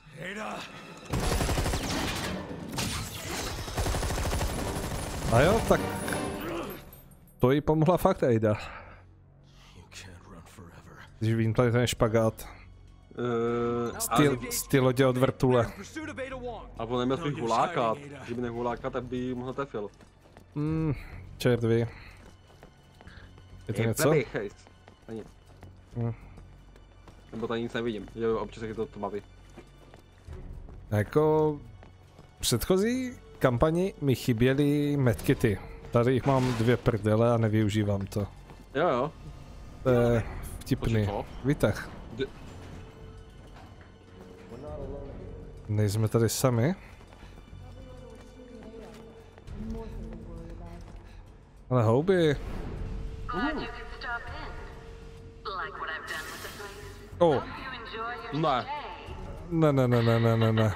A jo, tak to jí pomohla fakt Ada. Když vím, tady ten špagát. Uh, Styl, styl lodě od vrtule. Alebo neměl svých hulákat. Kdyby nehulákat, tak by mohl trefil. Hmm, čert ví. Je to něco? Ani. Hmm. Nebo tady nic nevidím, že občas je to tmavý. Jako předchozí kampani mi chyběly medkity. Tady jich mám dvě prdele a nevyužívám to. Jo jo. To je vtipný. Vytah. D- Nejsme tady sami. Ale houby. Oh. Ne. Ne, ne, ne, ne, ne, ne, ne.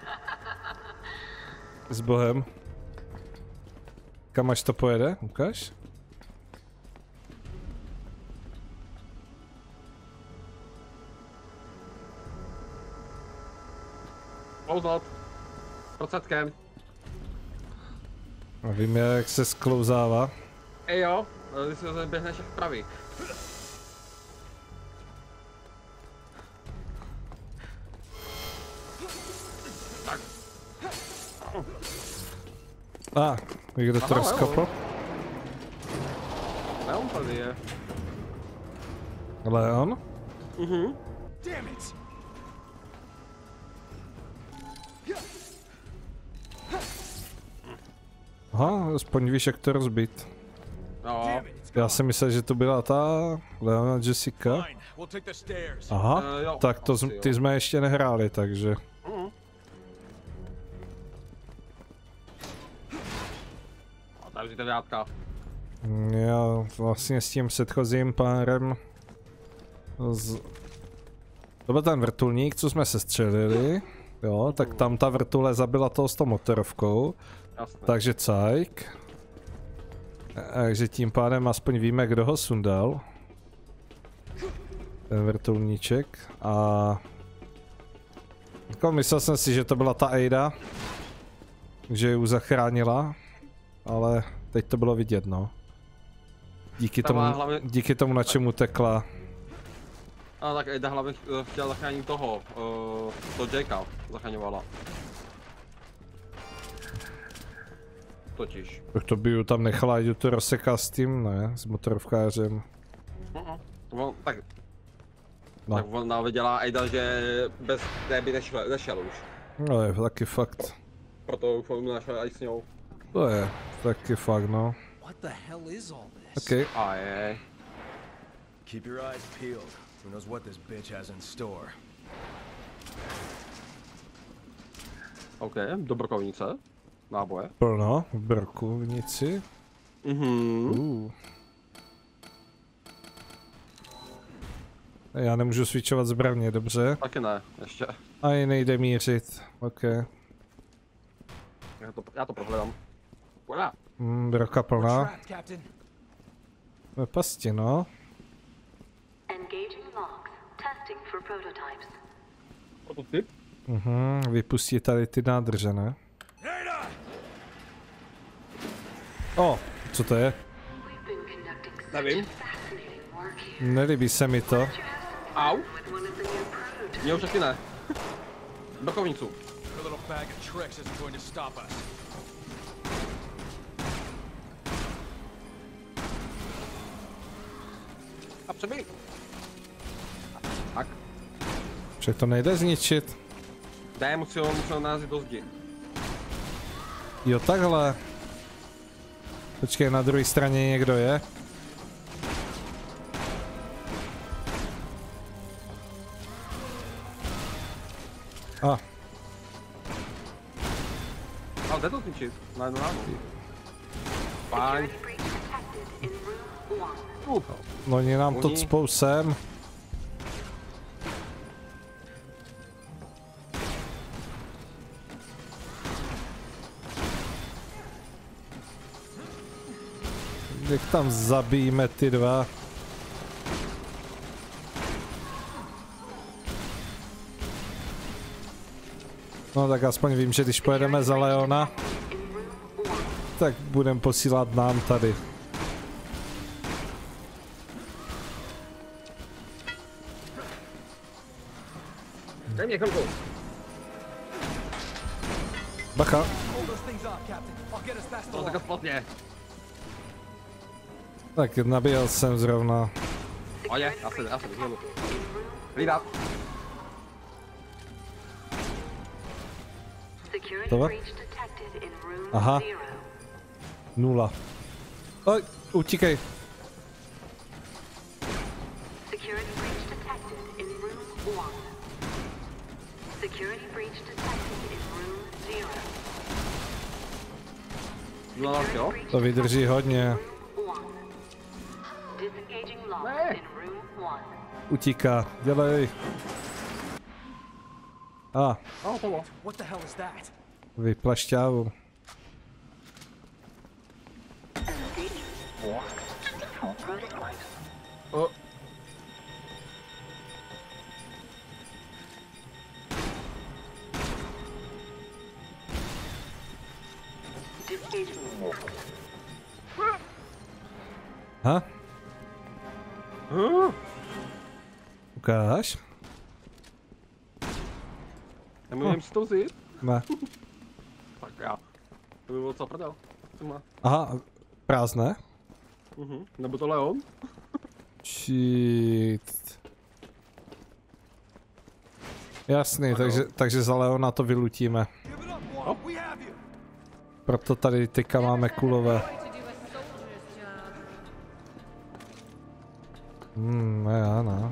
S bohem. Kam až to pojede? Ukáž? Klouzat. Procentkem. A víme, jak se sklouzává. Ej jo, když se běhneš jak pravý. Tak. A, ah, někdo to rozkopl? Leon tady je. Leon? Mhm. Aha, aspoň víš, jak to rozbít. No. Já jsem myslel, že to byla ta Leona Jessica. Aha, Uh, jo, tak to asi, ty jo. jsme ještě nehráli, takže. Mhm. A tady to vrátka. Já vlastně s tím předchozím párem z... To byl ten vrtulník, co jsme se střelili. Jo, tak tam ta vrtule zabila toho s tou motorovkou. Jasné. Takže cajk. Takže tím pádem aspoň víme, kdo ho sundal. Ten vrtulníček. A... Jako myslel jsem si, že to byla ta Ada. Že ji zachránila. Ale teď to bylo vidět, no. Díky tomu, hlavně... díky tomu, na čemu tekla. A tak Ada hlavně chtěla zachránit toho, uh, to Jakea zachraňovala. Totiž. Tak to by ju tam nechala, jdu to rozseká s tím, ne? S motorovkářem. Uh-uh. On, tak, No. tak ona viděla Ada, že bez té by nešel, nešel už. No je taky fakt. Proto už on našel i s ňou. To je taky fakt, no. What the hell is all this? Okay. A je. Keep your eyes peeled. Who knows what this bitch has in store? OK, do brokovnice. Náboje. Plno, v brokovnici. Mhm. Uh. Já nemůžu switchovat zbraně, dobře. Taky ne, ještě. A i nejde mířit, ok. Já to, já to prohledám. Pojďme. Hmm, broka plná. Ve pasti, no. Engaging logs. Testing for prototypes. Prototyp? Mhm, vypustí tady ty nádrže, ne? O, co to je? We've been conducting such Nevím. fascinating work here. Nelíbí se mi to. Au. With one of the new prototypes. Mě už taky ne. Brokovnicu. Your little bag of tricks isn't going to stop us. A přebij. Tak. Že to nejde zničit. Ne, musel, musel nás jít do zdi. Jo, takhle. Počkej, na druhé straně někdo je. A, Ale jde to zničit. Na jednu náhodou. Fajn. Security breach detected in room one. Uh. no oni nám to Oni- cpou sem. Jak tam zabijíme ty dva? No tak aspoň vím, že když pojedeme za Leona, In room one. tak budeme posílat nám tady. Dej mě chvilku. Bacha, Hold those things off, Captain. I'll get us past the To wall. tak špatně. tak nabíjel jsem zrovna. O je, já se, já se vyhnu. Hlídat. Security Tohle? breach detected in room Aha. zero. Nula. Oj, utíkej. Security breach detected in room one. Security breach detected in room zero. No tak jo. To vydrží hodně. Room one. Disengaging logs Ne. in room one. Utíká, dělej. A, No, to bylo. What the hell is that? vyplašťávu. O. Disengaging Ha? Huh? Ukáž? Nemůžem si to vzít? Ne. Tak já. To by bylo co prdel. Co má? Aha, prázdné? Mhm. Nebo to Leon? Shit. Jasný, takže, takže za Leona to vylutíme. Give it up, one. We have you. Proto tady teďka máme kulové. Hmm, já no.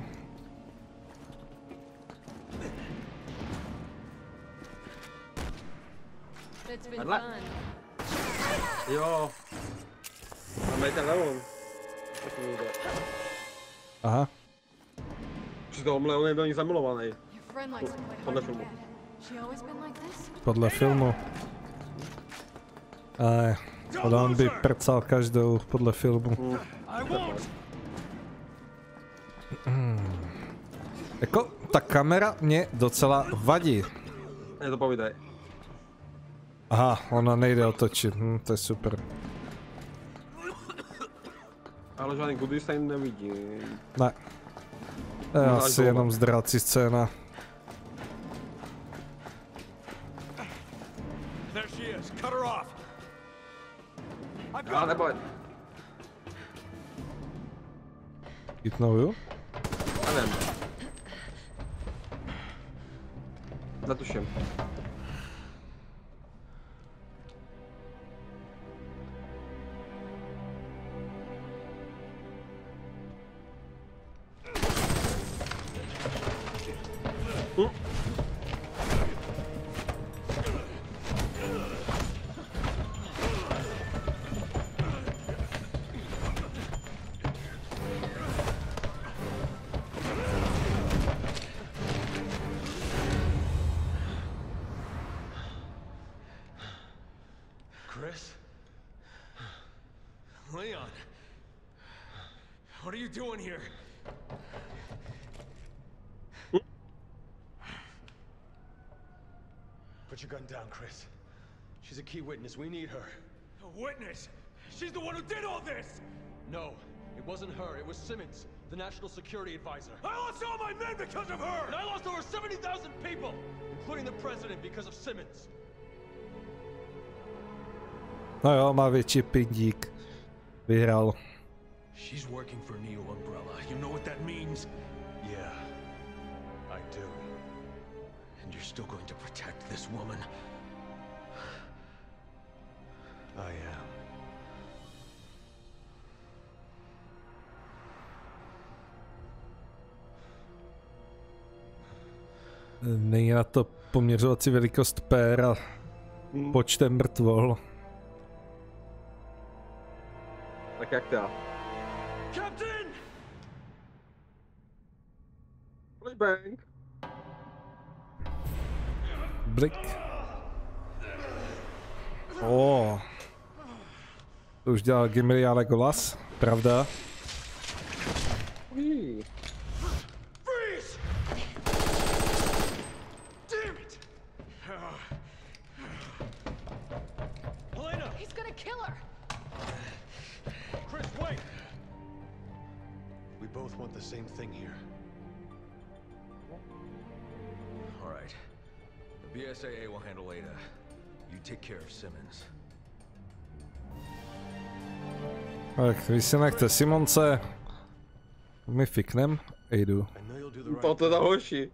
It's been Vedle. fun. Jo. Tam je ten Leon. Tak to jde. Aha. Přitom Leon je do ní zamilovaný. Your friend likes to play Podle hard to filmu. get. She always been like this? Podle filmu. Ale podle on by prcal každou podle filmu. I won't. Jako, ta kamera mě docela vadí. Je to povídej. Aha, ona nejde otočit, hm, to je super. Ale žádný goodies tady nevidím. Ne. To je No, asi tak jenom zdrácí scéna. There she is. Cut her off. I've Já got neboj. Chytnou ju? Nevím. Netuším. Hm. Chris? Leon. What are you doing here? Put your gun down, Chris. She's a key witness. We need her. A witness? She's the one who did all this! No, it wasn't her. It was Simmons, the National Security Advisor. I lost all my men because of her! And I lost over seventy thousand people, including the president, because of Simmons. No jo, má větší pindík. Vyhrál. She's working for Neo Umbrella. You know what that means? Yeah, I do. And you're still going to protect this woman? I am. Není na to poměřovací velikost pér a počtem mrtvol. Tak jak já. Captain! Flashbang. Blik. O. To už dělal Gimli a Legolas, pravda? Ui. Freeze! Damn it! Helena! He's gonna kill her. Chris, wait! We both want the same thing here. All right. The B S A A will handle Ada. You take care of Simmons. Tak, vy si nechte Simonce. My fiknem. Ejdu. I know you'll do the right To to je ta horší.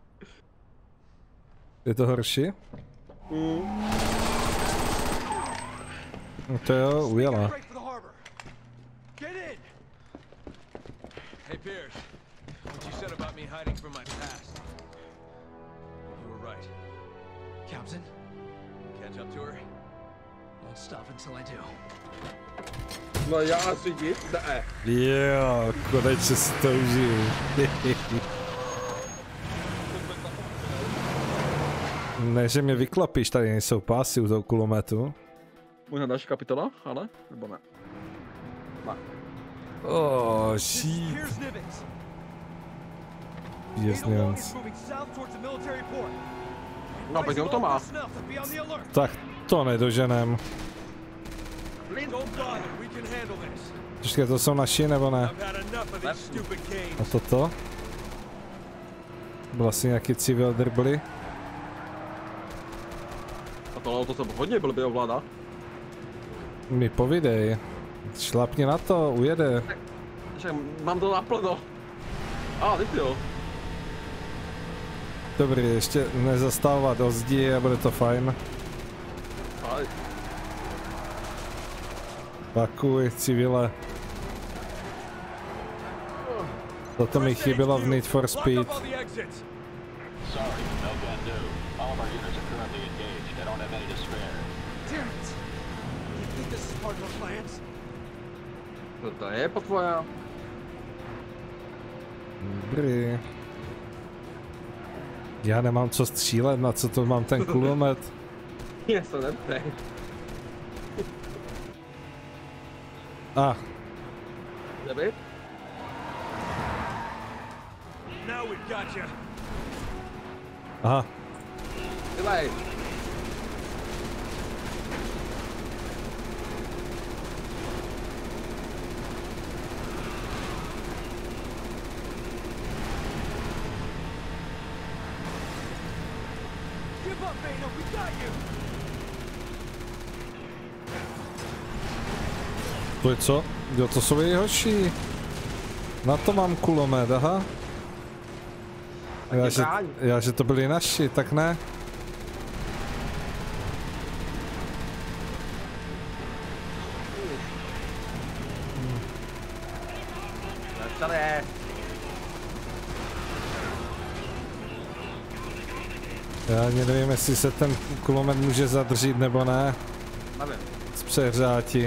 Je to horší? Mm. No to jo, ujela. Break for the harbor. Get in. Hey, Pierce. What you said about me hiding from my past. You were right. Captain, Catch up to her? won't stop until I do. No já asi nic, ne. Jo, konečně si to užiju. Ne, že mě vyklopíš, tady nejsou pásy u toho kulometu. Možná další kapitola, ale? Nebo ne? Ne. Oh, shit. Here's Nivens. Yes, Ada Wong Nivens. is moving south towards the military port. No, tak to má. Personnel to be on the alert. Tak to nedoženem. Don't bother. We can handle this. Počkej, to jsou naši nebo ne? I've had enough of these stupid games. A toto? Byl asi nějaký civil drbly. A tohle auto se hodně blbě ovládá. Mi povidej. Šlapni na to, ujede. Však mám to naplno. A, ty jo. Dobrý, ještě nezastavovat do zdi a bude to fajn. Ale Pakuj, civile. Toto mi chybělo v Need for Speed. Lock up all the exits. Sorry, no can do. All of our units are currently engaged. I don't have any to spare. Damn it. You think this is part of our plans? to, to je po tvoje. Dobrý. Já nemám co střílet, na co to mám ten kulomet. Je to neprej. A, Nebyt? Now we've got you. aha, Dělej. Give up, Beta. We got you. to je co? Jo, to jsou nejhorší. Na to mám kulomet, aha. Já že, já, že to byli naši, tak ne? Tady. Já ani nevím, jestli se ten kulomet může zadržít nebo ne. Nevím. Z přehřáti.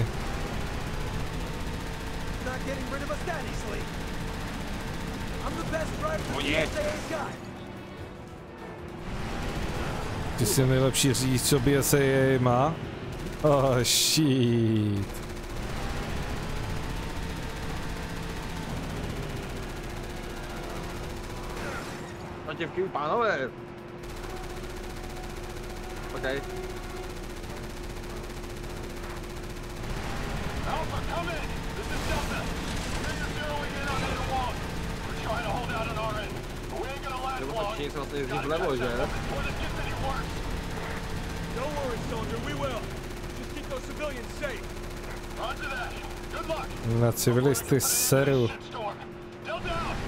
Not getting rid of us that easily. I'm the best driver the B S A A's got. Ty jsi nejlepší řidič, co B S A A má. Oh shit. Děvky, pánové. Okay. Alpha, come in! This is Delta. We're zeroing in on Ada Wong. We're trying to hold out on our end, but we ain't gonna last Nebo long. tak všichni se vlastně jezdí vlevo, že? Before this gets any worse. Don't worry, soldier, we will. Just keep those civilians safe. Roger that. Good luck. Na civilisty seru. Storm. Delta out.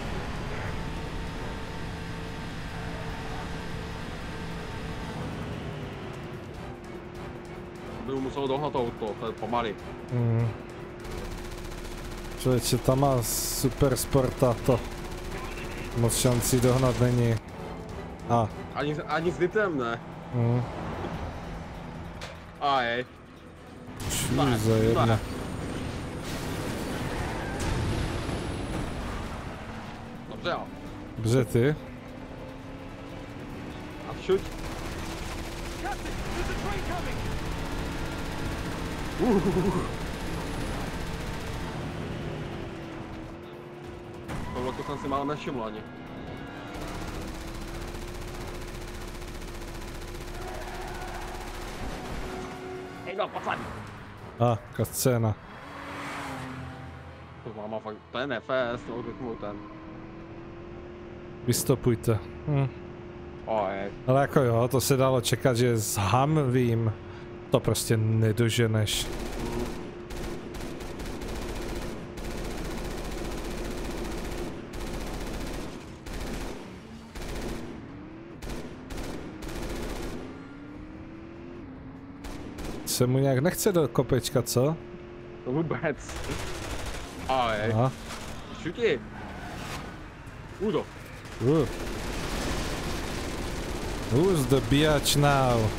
By muselo dohnat auto, to je pomalý. Mm. Člověče, tam má super sporta to. Moc šancí dohnat není. A. Ani, ani s litem ne. Mm. A jej. Čuj za jedna. Dobře jo. Dobře ty? A šuť. Tohle to jsem si málo nevšiml ani. Hej no, pojď sem. A, kascéna. To máma fakt, to je nefest, no, teď můj ten. Vystopujte. Hm. Ojej. Ale jako jo, to se dalo čekat, že s Humveem to prostě nedoženeš. Se mu nějak nechce do kopečka, co? To vůbec. Ojej. Aha. Šuti. Udo. Uh. Who's the biatch now?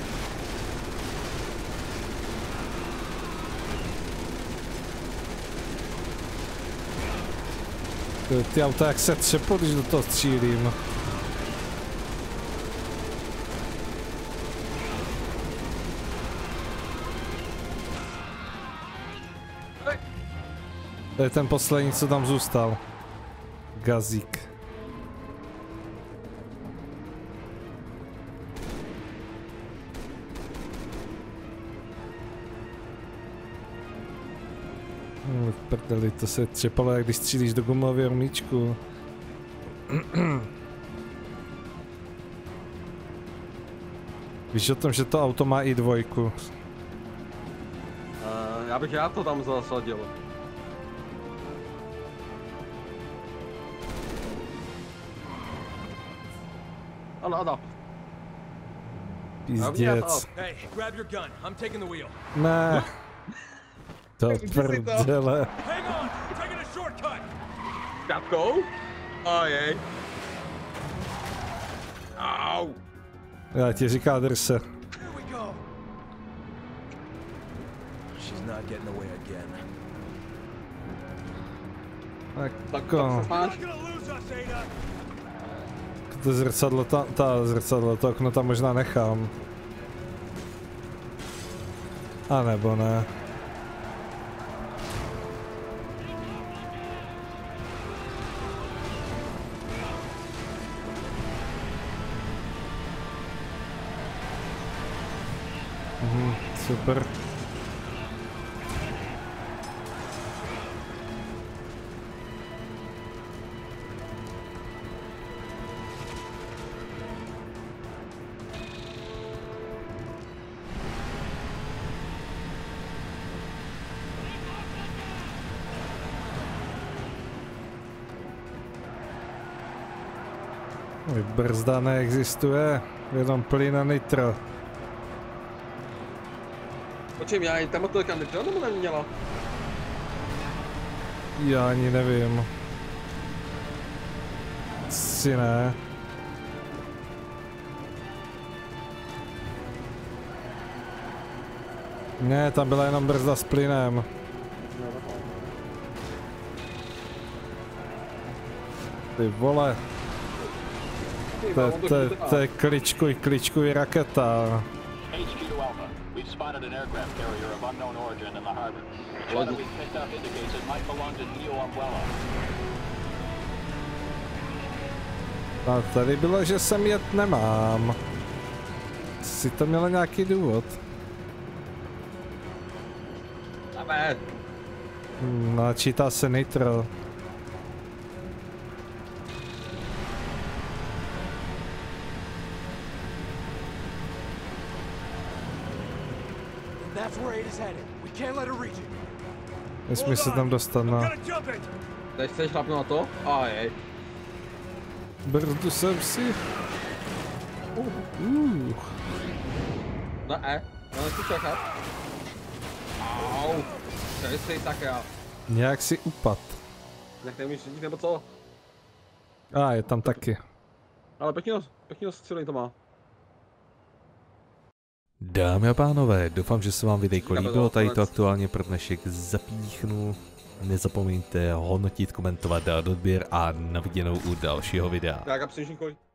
Ty auta jak se třepou, když do toho střílím. To je ten poslední, co tam zůstal. Gazík. V prdeli, to se třepalo, jak když střílíš do gumového míčku. Víš o tom, že to auto má i dvojku? Uh, já bych já to tam zasadil. Ano, ano. Pizděc. Hey, grab your gun. I'm taking the wheel. Ne. To prdele. Hang on, I'm taking a shortcut. Šťátkou? Ojej. Au. Já ti říká, drž se. Here we go. She's not getting away again. Tak, Tak ko. to se máš. Not gonna lose us, Ada. To zrcadlo, ta, ta zrcadlo, to okno tam možná nechám. A nebo ne. Mhm, super. Brzda neexistuje, jenom plyn a nitro. Počím, já i tam motorka nitro nebo neměla? Já ani nevím. Si ne. Ne, tam byla jenom brzda s plynem. Ty vole. To, to, to je kličkuj, kličkuj raketa. H Q to Alpha. We've spotted an aircraft carrier of unknown origin in the harbor. The data we've picked up indicates it might belong to Neo Umbrella. A tady bylo, že sem jet nemám. Si to mělo nějaký důvod? Dáme. Načítá se nitro. That's where Ada's headed. We can't let her reach it. Nesmí se tam dostat na... Teď chceš šlapnout na to? A jej. Brzdu jsem si. Uh. Ne, no nechci čekat. Au. Tady jsi tak já. Nějak si upad. Nech nemůžeš řídit nebo co? A ah, je tam taky. Ale pěkně nos, pěkně nos silný to má. Dámy a pánové, doufám, že se vám videjko líbilo, tady to aktuálně pro dnešek zapíchnu. Nezapomeňte hodnotit, komentovat, dát odběr a na viděnou u dalšího videa. Tak a přinčníkovi.